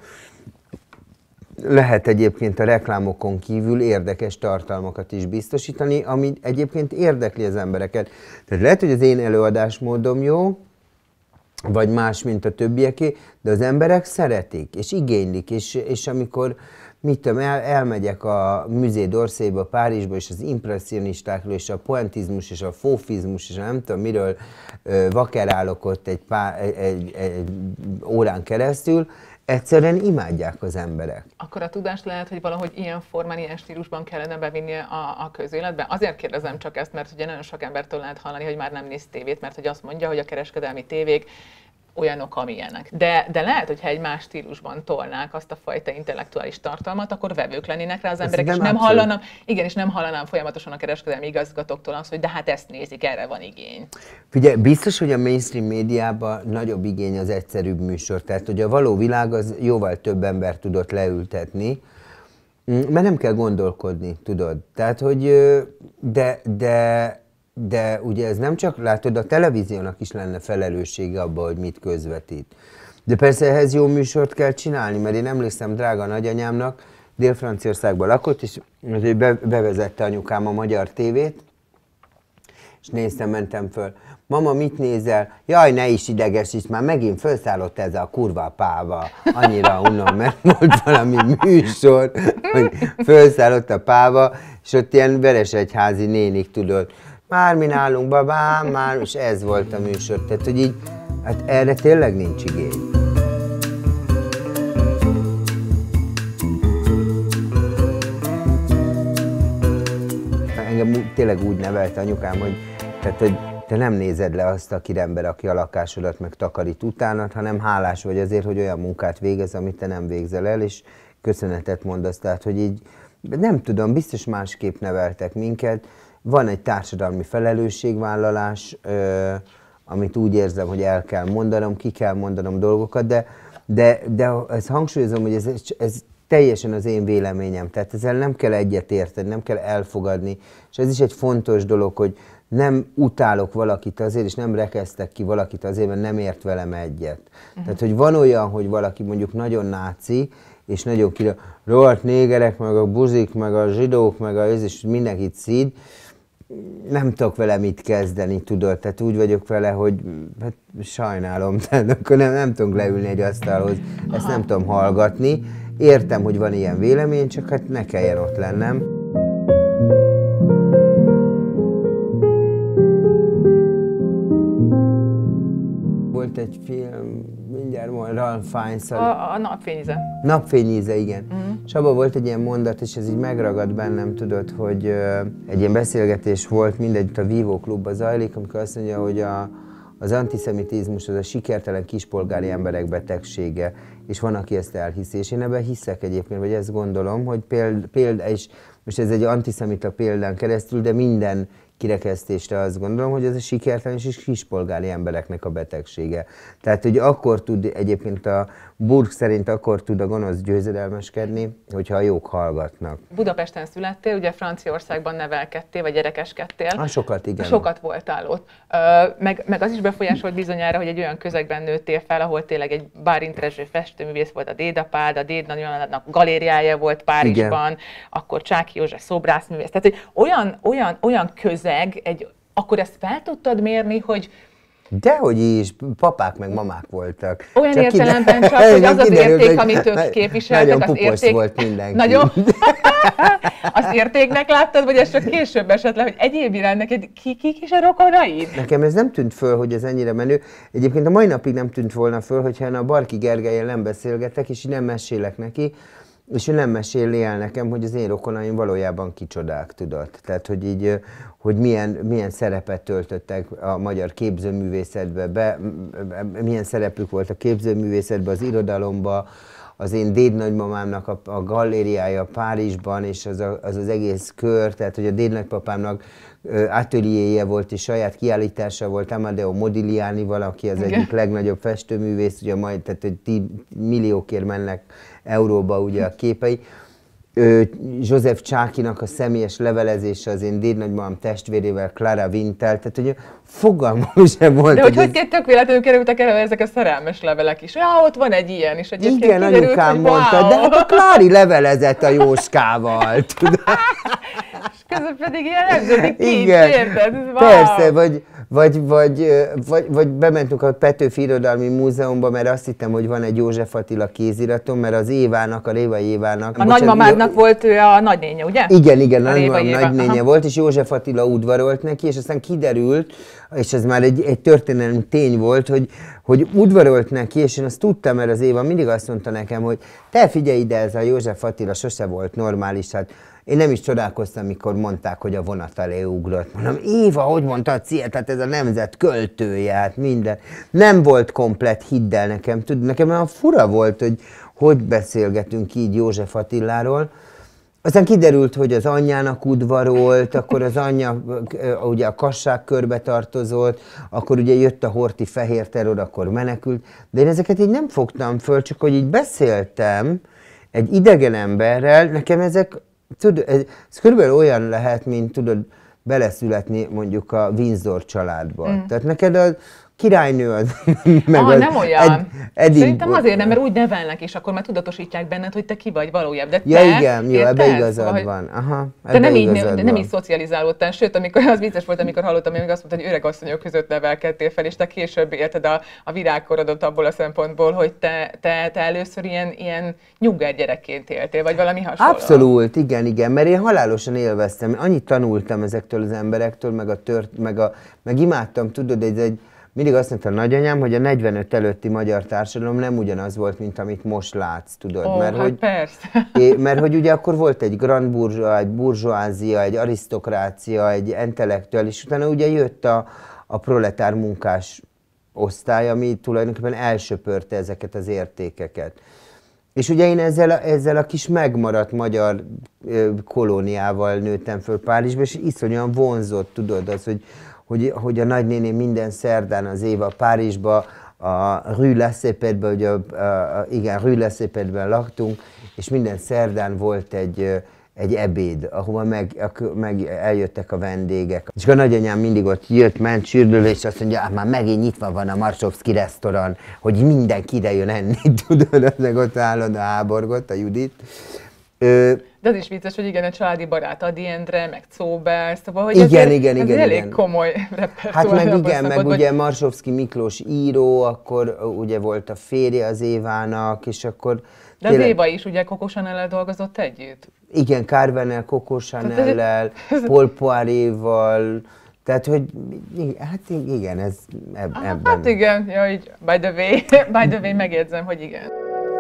lehet egyébként a reklámokon kívül érdekes tartalmakat is biztosítani, ami egyébként érdekli az embereket. Tehát lehet, hogy az én előadásmódom jó, vagy más, mint a többieké, de az emberek szeretik, és igénylik, és, és amikor, mit tudom, el, elmegyek a Musée d'Orsayba, Párizsba, és az impresszionistákról, és a poentizmus, és a fofizmus, és nem tudom miről ö, vakerálok ott egy, pár, egy, egy, egy órán keresztül, egyszerűen imádják az emberek. Akkor a tudást lehet, hogy valahogy ilyen formán, ilyen stílusban kellene bevinni a, a közéletbe? Azért kérdezem csak ezt, mert ugye nagyon sok embertől lehet hallani, hogy már nem néz tévét, mert hogy azt mondja, hogy a kereskedelmi tévék olyanok, amilyenek. De, de lehet, hogyha egy más stílusban tolnák azt a fajta intellektuális tartalmat, akkor vevők lennének rá az emberek, és nem hallanám, igen, és nem hallanám folyamatosan a kereskedelmi igazgatóktól azt, hogy de hát ezt nézik, erre van igény. Figyelj, biztos, hogy a mainstream médiában nagyobb igény az egyszerűbb műsor, tehát hogy a való világ az jóval több ember tudott leültetni, mert nem kell gondolkodni, tudod. Tehát, hogy de, de De ugye ez nem csak, látod, a televíziónak is lenne felelőssége abban, hogy mit közvetít. De persze ehhez jó műsort kell csinálni, mert én emlékszem drága nagyanyámnak, Dél-Franciaországban lakott, és azért be, bevezette anyukám a magyar tévét, és néztem, mentem föl. Mama, mit nézel? Jaj, ne is idegesíts, már megint felszállott ez a kurva páva. Annyira unom, mert volt valami műsor, hogy felszállott a páva, és ott ilyen veresegyházi nénik, tudod, már mi nálunk, babám, már, és ez volt a műsor. Tehát, hogy így, hát erre tényleg nincs igény. Engem tényleg úgy nevelt anyukám, hogy, tehát, hogy te nem nézed le azt a kirember, aki a lakásodat meg takarít utánad, hanem hálás vagy azért, hogy olyan munkát végez, amit te nem végzel el, és köszönetet mondasz. Tehát, hogy így nem tudom, biztos másképp neveltek minket. Van egy társadalmi felelősségvállalás, ö, amit úgy érzem, hogy el kell mondanom, ki kell mondanom dolgokat, de, de, de ezt hangsúlyozom, hogy ez, ez teljesen az én véleményem. Tehát ezzel nem kell egyet érteni, nem kell elfogadni, és ez is egy fontos dolog, hogy nem utálok valakit azért, és nem rekesztek ki valakit azért, mert nem ért velem egyet. Uh-huh. Tehát, hogy van olyan, hogy valaki mondjuk nagyon náci, és nagyon kira, rohadt négerek, meg a buzik, meg a zsidók, meg a ez, és mindenkit szíd, nem tudok vele mit kezdeni, tudod, tehát úgy vagyok vele, hogy hát sajnálom, tehát akkor nem, nem tudunk leülni egy asztalhoz, ezt nem tudom hallgatni. Értem, hogy van ilyen vélemény, csak hát ne kelljen ott lennem. Volt egy film, mindjárt mondom, Ralph Fiennes-szal. A, a napfényíze. Napfényíze, igen. Mm. És abban volt egy ilyen mondat, és ez így megragad bennem, tudod, hogy uh, egy ilyen beszélgetés volt, mindegy, a Vívó Klubban zajlik, amikor azt mondja, hogy a, az antiszemitizmus az a sikertelen kispolgári emberek betegsége, és van, aki ezt elhiszi, és én ebben hiszek egyébként, vagy ezt gondolom, hogy példa, példa és most ez egy antiszemita példán keresztül, de minden kirekesztésre azt gondolom, hogy ez a sikertelen és kispolgári embereknek a betegsége. Tehát, hogy akkor tud egyébként a Burg szerint akkor tud a gonosz győzedelmeskedni, hogyha a jók hallgatnak. Budapesten születtél, ugye Franciaországban nevelkedtél, vagy gyerekeskedtél. Ah, sokat, igen. Sokat voltál ott. Meg, meg az is befolyásolt bizonyára, hogy egy olyan közegben nőttél fel, ahol tényleg egy Bálint Rezső festőművész volt a dédapád, a dédnagymamának galériája volt Párizsban, igen. Akkor Csáky József szobrászművész. Tehát, hogy olyan, olyan, olyan közeg, egy, akkor ezt fel tudtad mérni, hogy dehogy is, papák meg mamák voltak. Olyan csak értelemben csak, hogy az az érték, amit ők képviseltek, nagyon az érték... volt mindenki. Nagyon... Azt értéknek láttad, vagy ez csak később esett le, hogy egyéb irány neked ki, kik is a rokonaid? Nekem ez nem tűnt föl, hogy ez ennyire menő. Egyébként a mai napig nem tűnt volna föl, hogyha a Barki Gergellyel nem beszélgetek, és nem mesélek neki, és ő nem meséli el nekem, hogy az én rokonaim valójában kicsodák, tudod. Tehát, hogy így, hogy milyen, milyen szerepet töltöttek a magyar képzőművészetbe, be, milyen szerepük volt a képzőművészetben, az irodalomban, az én dédnagymamámnak a, a galériája Párizsban, és az, a, az az egész kör, tehát hogy a dédnagypapámnak ateliéje volt, és saját kiállítása volt Amadeo Modigliani, valaki az egyik legnagyobb festőművész, ugye majd, tehát hogy milliókért mennek euróba ugye a képei. József Csákinak a személyes levelezése az én dédnagymamám testvérével, Clara Wintel, tehát hogy fogalmam sem volt. De hogy hogy, hogy tök véletlenül kerültek elő ezek a szerelmes levelek is? Ja, ott van egy ilyen is. Egyébként igen, kiderült, anyukám hogy mondta, wow. De hát a Klári levelezett a Jóskával, tudod? És közben pedig ilyen nemzeti kincs, érted? Wow. Persze, vagy, vagy, vagy, vagy, vagy bementünk a Petőfi Irodalmi Múzeumba, mert azt hittem, hogy van egy József Attila kéziratom, mert az Évának, a Révai Évának... A nagymamádnak volt ő a nagynénye, ugye? Igen, igen, a, a nagymamám nagynénye volt, és József Attila udvarolt neki, és aztán kiderült, és ez már egy, egy történelmi tény volt, hogy, hogy udvarolt neki, és én azt tudtam, mert az Éva mindig azt mondta nekem, hogy te figyelj ide, ez a József Attila sose volt normális, hát én nem is csodálkoztam, mikor mondták, hogy a vonat alé ugrott. Mondom, Éva, hogy mondtad, szia, tehát ez a nemzet költője, hát minden. Nem volt komplett, hidd el nekem, tudod, nekem olyan fura volt, hogy hogy beszélgetünk így József Attiláról. Aztán kiderült, hogy az anyjának udvarolt, akkor az anyja ugye a Kassák körbe tartozott, akkor ugye jött a horthy fehér terror, akkor menekült. De én ezeket így nem fogtam föl, csak hogy így beszéltem egy idegen emberrel, nekem ezek, tudod, ez, ez körülbelül olyan lehet, mint tudod, beleszületni mondjuk a Windsor családba. Mm. Tehát neked a királynő az... meg ah, az, nem olyan. Ed, Eddig... Szerintem azért nem, mert úgy nevelnek, és akkor már tudatosítják benned, hogy te ki vagy valójában. De te, ja igen, jó, ebbe igazad szóval, van. Aha, te nem így, de nem így szocializálódtál, sőt, amikor az vicces volt, amikor hallottam, hogy azt mondta, hogy öreg asszonyok között nevelkedtél fel, és te később élted a, a virágkorodat abból a szempontból, hogy te, te, te először ilyen, ilyen nyugger gyerekként éltél, vagy valami hasonló. Abszolút, igen, igen, mert én halálosan élveztem. Annyit tanultam ezektől az emberektől, meg, a tört, meg, a, meg imádtam, tudod, ez egy mindig azt mondta a nagyanyám, hogy a negyvenöt előtti magyar társadalom nem ugyanaz volt, mint amit most látsz, tudod. Ó, mert, hát hogy, persze. É, mert hogy ugye akkor volt egy grand bourgeois, egy burzsóázia, egy arisztokrácia, egy intellektuális, és utána ugye jött a, a proletár munkás osztály, ami tulajdonképpen elsöpörte ezeket az értékeket. És ugye én ezzel a, ezzel a kis megmaradt magyar ö, kolóniával nőttem föl Párizsba, és iszonyan vonzott, tudod, az, hogy Hogy, hogy a nagynéném minden szerdán az Éva Párizsba, a Rue La Cepede-ben, ugye, a, a, igen, Rue La Cepede-ben laktunk, és minden szerdán volt egy, egy ebéd, ahova meg, meg eljöttek a vendégek. És a nagyanyám mindig ott jött, ment, sürdül, és azt mondja, ah, már megint nyitva van a Marsovszki resztorán, hogy mindenki ide jön enni, tudod, meg ott állod a háborgott, a Judit. Ö, De az is vicces, hogy igen, a családi barát, Ady Endre, meg Czóber, szóval, hogy igen, azért, igen, ez igen, elég igen. komoly repertoár. Hát meg igen, meg vagy... ugye Marsovszki Miklós író, akkor ugye volt a férje az Évának, és akkor... De tényleg... az Éva is ugye Coco Chanel-el dolgozott együtt? Igen, Carvenel, Coco Chanel-lel, ez... Paul Poiréval, tehát, hogy hát igen, ez eb ah, ebben... Hát igen, ja, így, by the way, by the way megjegyzem, hogy igen.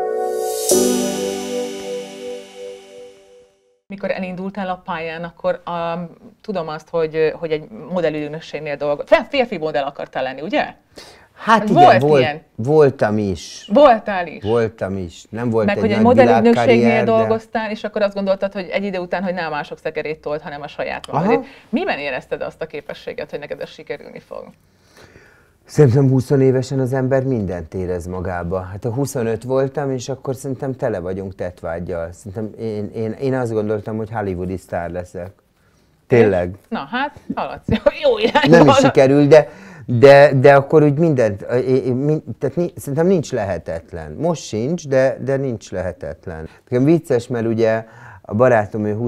Mikor elindultál a pályán, akkor um, tudom azt, hogy, hogy egy modellügynökségnél dolgoztál. Férfi modell akartál lenni, ugye? Hát volt igen, volt, ilyen. voltam is. Voltál is? Voltam is. Nem volt meg egy hogy egy modellügynökségnél dolgoztál, és akkor azt gondoltad, hogy egy idő után, hogy nem mások szekerét tolt, hanem a saját magad. Miben érezted azt a képességet, hogy neked ez sikerülni fog? Szerintem húsz évesen az ember mindent érez magába. Hát a huszonöt voltam, és akkor szerintem tele vagyunk tettvággyal. Szerintem én, én, én azt gondoltam, hogy hollywoodi sztár leszek. Tényleg. Na hát, haladsz. Jó irányba. Nem is sikerül, de, de, de akkor úgy mindent, tehát szerintem nincs lehetetlen. Most sincs, de, de nincs lehetetlen. Nekem vicces, mert ugye a barátom ő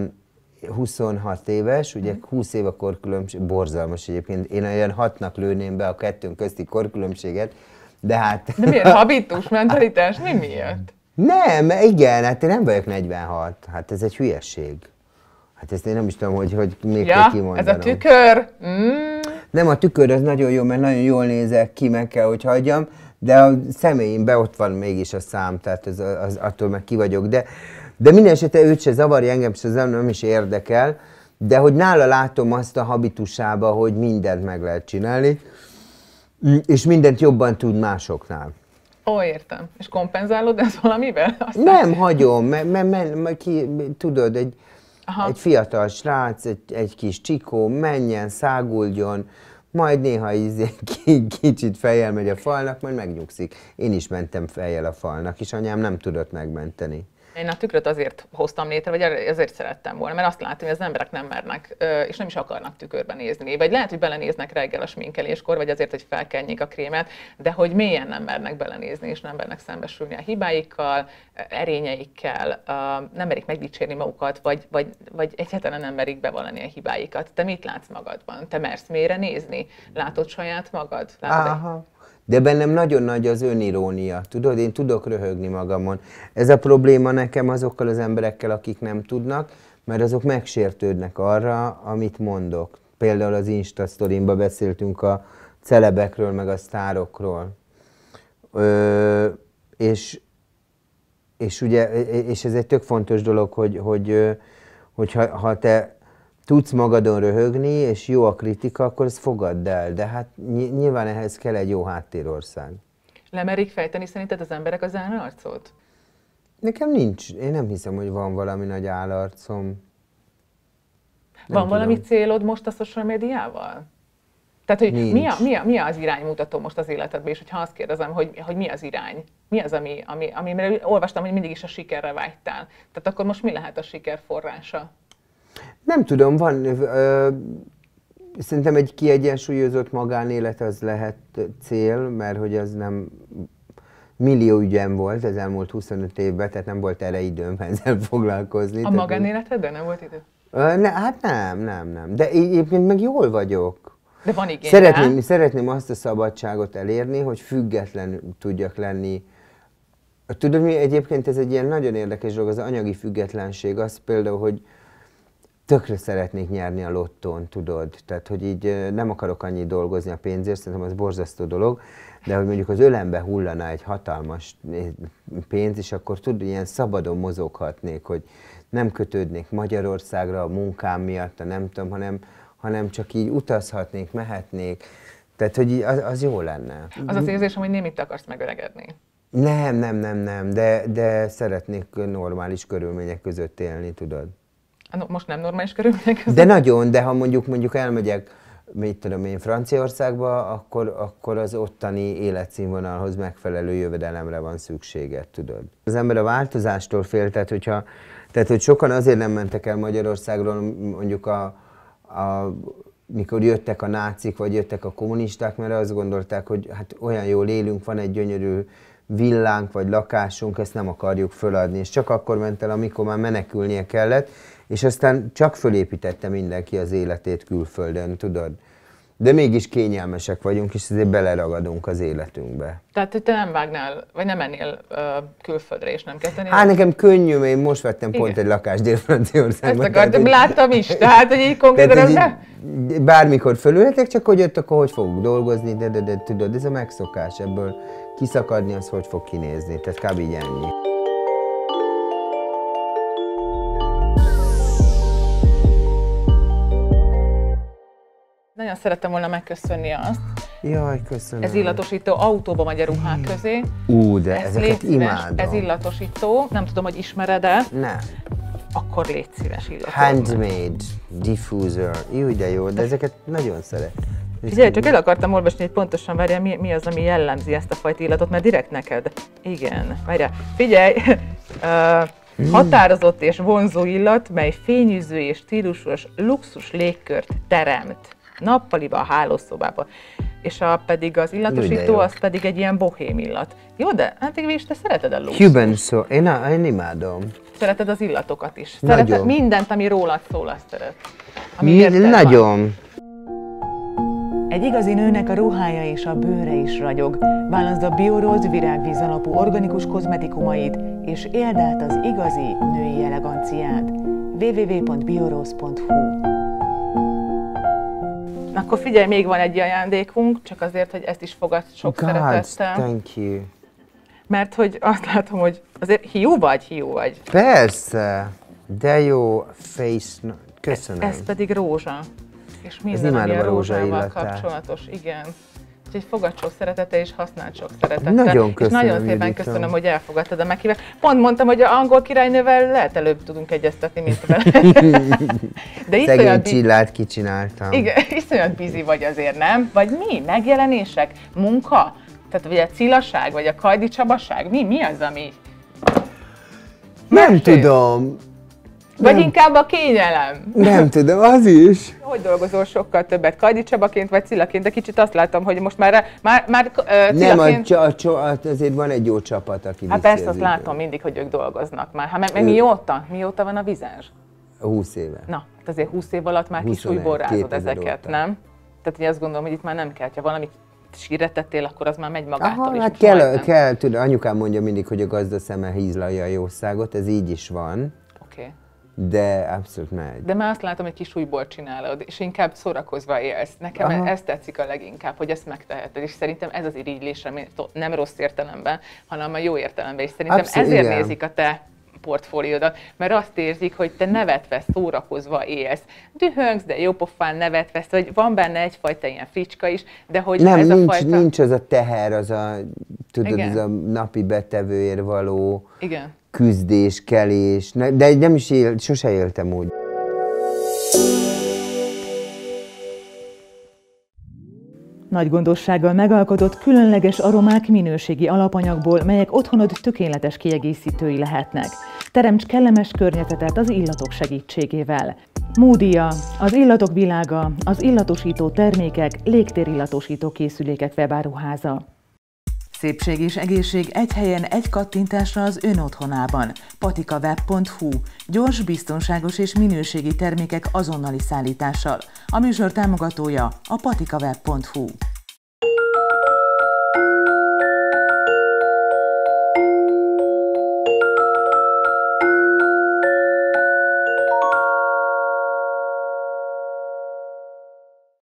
huszonhat éves, ugye húsz év a korkülönbség, borzalmas egyébként. Én olyan hatnak lőném be a kettőnk közti korkülönbséget, de hát... De miért? Habitus, mentalitás? Mi miért? Nem, igen, hát én nem vagyok negyvenhat. Hát ez egy hülyesség. Hát ezt én nem is tudom, hogy, hogy még ja, kell kimondanom. Ez a tükör? Mm. Nem, a tükör az nagyon jó, mert nagyon jól nézek ki, meg kell, hogy hagyjam, de a személyimben ott van mégis a szám, tehát az, az, attól meg ki vagyok. De, de minden esetre őt se zavarja, engem se nem, nem is érdekel, de hogy nála látom azt a habitusába, hogy mindent meg lehet csinálni, és mindent jobban tud másoknál. Ó, értem. És kompenzálod ezt valamivel? Aztán... Nem, hagyom, mert me, me, me, ki, tudod, egy, egy fiatal srác, egy, egy kis csikó, menjen, száguldjon, majd néha izé, kicsit fejjel megy a falnak, majd megnyugszik. Én is mentem fejjel a falnak, és anyám nem tudott megmenteni. Én a tükröt azért hoztam létre, vagy azért szerettem volna, mert azt látom, hogy az emberek nem mernek, és nem is akarnak tükörben nézni. Vagy lehet, hogy belenéznek reggel a sminkeléskor, vagy azért, hogy felkenjék a krémet, de hogy mélyen nem mernek belenézni, és nem mernek szembesülni a hibáikkal, erényeikkel, nem merik megdicsérni magukat, vagy, vagy, vagy egyáltalán nem merik bevallani a hibáikat. Te mit látsz magadban? Te mersz mélyre nézni? Látod saját magad? Látod Aha. De bennem nagyon nagy az önirónia, tudod, én tudok röhögni magamon. Ez a probléma nekem azokkal az emberekkel, akik nem tudnak, mert azok megsértődnek arra, amit mondok. Például az Insta-sztorimban beszéltünk a celebekről, meg a sztárokról. Ö, és, és, ugye, és ez egy tök fontos dolog, hogy, hogy, hogy ha, ha te tudsz magadon röhögni, és jó a kritika, akkor ezt fogadd el. De hát nyilván ehhez kell egy jó háttérország. Lemerik fejteni szerinted az emberek az állarcot? Nekem nincs. Én nem hiszem, hogy van valami nagy állarcom. Nem van tudom. valami célod most a social médiával? Tehát, hogy mi, a, mi, a, mi az iránymutató most az életedben, és hogyha azt kérdezem, hogy, hogy mi az irány? Mi az, ami, ami, amire olvastam, hogy mindig is a sikerre vágytál. Tehát akkor most mi lehet a siker forrása? Nem tudom, van, ö, Szerintem egy kiegyensúlyozott magánélet az lehet cél, mert hogy az nem millió ügyem volt az elmúlt huszonöt évben, tehát nem volt erre időm ezzel foglalkozni. A magánéletedben nem volt idő? Ne, hát nem, nem, nem. De egyébként meg jól vagyok. De van igény. Szeretném, szeretném azt a szabadságot elérni, hogy független tudjak lenni. Tudod mi, egyébként ez egy ilyen nagyon érdekes dolog, az anyagi függetlenség, az például, hogy tökre szeretnék nyerni a lottón, tudod. Tehát, hogy így nem akarok annyit dolgozni a pénzért, szerintem az borzasztó dolog, de hogy mondjuk az ölembe hullana egy hatalmas pénz, és akkor tudod, ilyen szabadon mozoghatnék, hogy nem kötődnék Magyarországra a munkám miatt, a nem tudom, hanem, hanem csak így utazhatnék, mehetnék. Tehát, hogy az, az jó lenne. Az az érzésem, hogy némit akarsz megöregedni. Nem, nem, nem, nem, de, de szeretnék normális körülmények között élni, tudod. Most nem normális körülmények között? De nagyon, de ha mondjuk, mondjuk elmegyek, mit tudom én, Franciaországba, akkor, akkor az ottani életszínvonalhoz megfelelő jövedelemre van szükséged, tudod. Az ember a változástól fél, tehát, hogyha, tehát hogy sokan azért nem mentek el Magyarországról, mondjuk a, a, mikor jöttek a nácik, vagy jöttek a kommunisták, mert azt gondolták, hogy hát olyan jól élünk, van egy gyönyörű villánk, vagy lakásunk, ezt nem akarjuk föladni. És csak akkor ment el, amikor már menekülnie kellett, és aztán csak fölépítette mindenki az életét külföldön, tudod. De mégis kényelmesek vagyunk, és ezért beleragadunk az életünkbe. Tehát, hogy te nem vágnál, vagy nem mennél uh, külföldre, és nem kezdenél? Hát nekem könnyű, mert én most vettem Igen. pont egy lakást Dél-Franciaországban. Ezt akartam, tehát, láttam is, tehát, hogy így konkrétan ez ne? Bármikor fölülhetek, csak hogy jött, akkor hogy fogok dolgozni, de, de, de tudod, ez a megszokás, ebből kiszakadni, az hogy fog kinézni, tehát kb. Így ennyi. Nagyon szerettem volna megköszönni azt. Jaj, köszönöm. Ez illatosító, autóba megy a ruhák közé. Ú, de ez ezeket imádom. Ez illatosító, nem tudom, hogy ismered-e. Nem. Akkor légy szíves illatosító. Handmade diffuser. Jó, de jó, de ezeket nagyon szeretem. Figyelj, csak el akartam olvasni, hogy pontosan várjál, mi, mi az, ami jellemzi ezt a fajta illatot, mert direkt neked. Igen, várjál. Figyelj, uh, határozott és vonzó illat, mely fényűző és stílusos luxus légkört teremt. Nappaliba, a hálószobába. És a pedig az illatosító, az pedig egy ilyen bohém illat. Jó, de hát végül is te szereted a luxus. Cuban szó, én, én imádom. Szereted az illatokat is. Nagyon. Szereted mindent, ami rólad szól, azt szeret. Ami Mi, nagyon. Van. Egy igazi nőnek a ruhája és a bőre is ragyog. Válaszd a Biorose virágvíz alapú organikus kozmetikumait, és éld át az igazi női eleganciát. w w w pont biorose pont hu. Akkor figyelj, még van egy ajándékunk, csak azért, hogy ezt is fogad sok God, szeretettel. Thank you. Mert hogy azt látom, hogy azért hiú vagy, hiú vagy. Persze, de jó face, köszönöm. Ez, ez pedig rózsa. És minden, ami a rózsával kapcsolatos, igen. Úgyhogy fogad sok szeretettel és használd sok szeretettel. Nagyon köszönöm, és nagyon szépen Judita. köszönöm, hogy elfogadtad a meghívást. Pont mondtam, hogy a angol királynővel lehet előbb tudunk egyeztetni, mint vele. De szegény Csillát kicsináltam. Igen, iszonyat busy vagy azért, nem? Vagy mi? Megjelenések? Munka? Tehát vagy a cilaság, vagy a kajdi csabaság? Mi? Mi az, ami... Nem Mesélj. tudom. Vagy nem. inkább a kényelem? Nem tudom, az is. Hogy dolgozol sokkal többet? Kajdi Csabaként vagy Cillaként? De kicsit azt látom, hogy most már, már, már uh, Cillaként... Nem, a, a, a, azért van egy jó csapat, aki Hát persze, azt látom mindig, hogy ők dolgoznak már. Hát meg mióta? Mióta van a vizás? húsz éve. Na, hát azért húsz év alatt már kis újból rázod ezeket, óta. Nem? Tehát én azt gondolom, hogy itt már nem kell, ha valamit sírre tettél, akkor az már megy magától. Aha, is. Hát kell, kell, tudod, anyukám mondja mindig, hogy a gazda szeme hízlalja a jószágot, ez így is van. Oké. Okay. De abszolút megy. De már azt látom, hogy kis újból csinálod, és inkább szórakozva élsz. Nekem Aha. ez tetszik a leginkább, hogy ezt megteheted, és szerintem ez az irigylésre, nem rossz értelemben, hanem a jó értelemben, és szerintem abszolút, ezért igen. nézik a te portfóliódat, mert azt érzik, hogy te nevetve, szórakozva élsz. Dühöngsz, de jópofán nevetve, hogy van benne egyfajta ilyen fricska is, de hogy nem, ez nincs, a fajta... nincs az a teher, az a, tudod, ez a napi betevőért való igen. küzdés, kelés, de nem is él, sose éltem úgy. Nagy gondossággal megalkotott különleges aromák minőségi alapanyagból, melyek otthonod tökéletes kiegészítői lehetnek. Teremts kellemes környezetet az illatok segítségével. Moodia, az illatok világa, az illatosító termékek, légtérillatosító készülékek webáruháza. Szépség és egészség egy helyen, egy kattintásra az ön otthonában. patikaweb pont hu. Gyors, biztonságos és minőségi termékek azonnali szállítással. A műsor támogatója a patikaweb pont hu.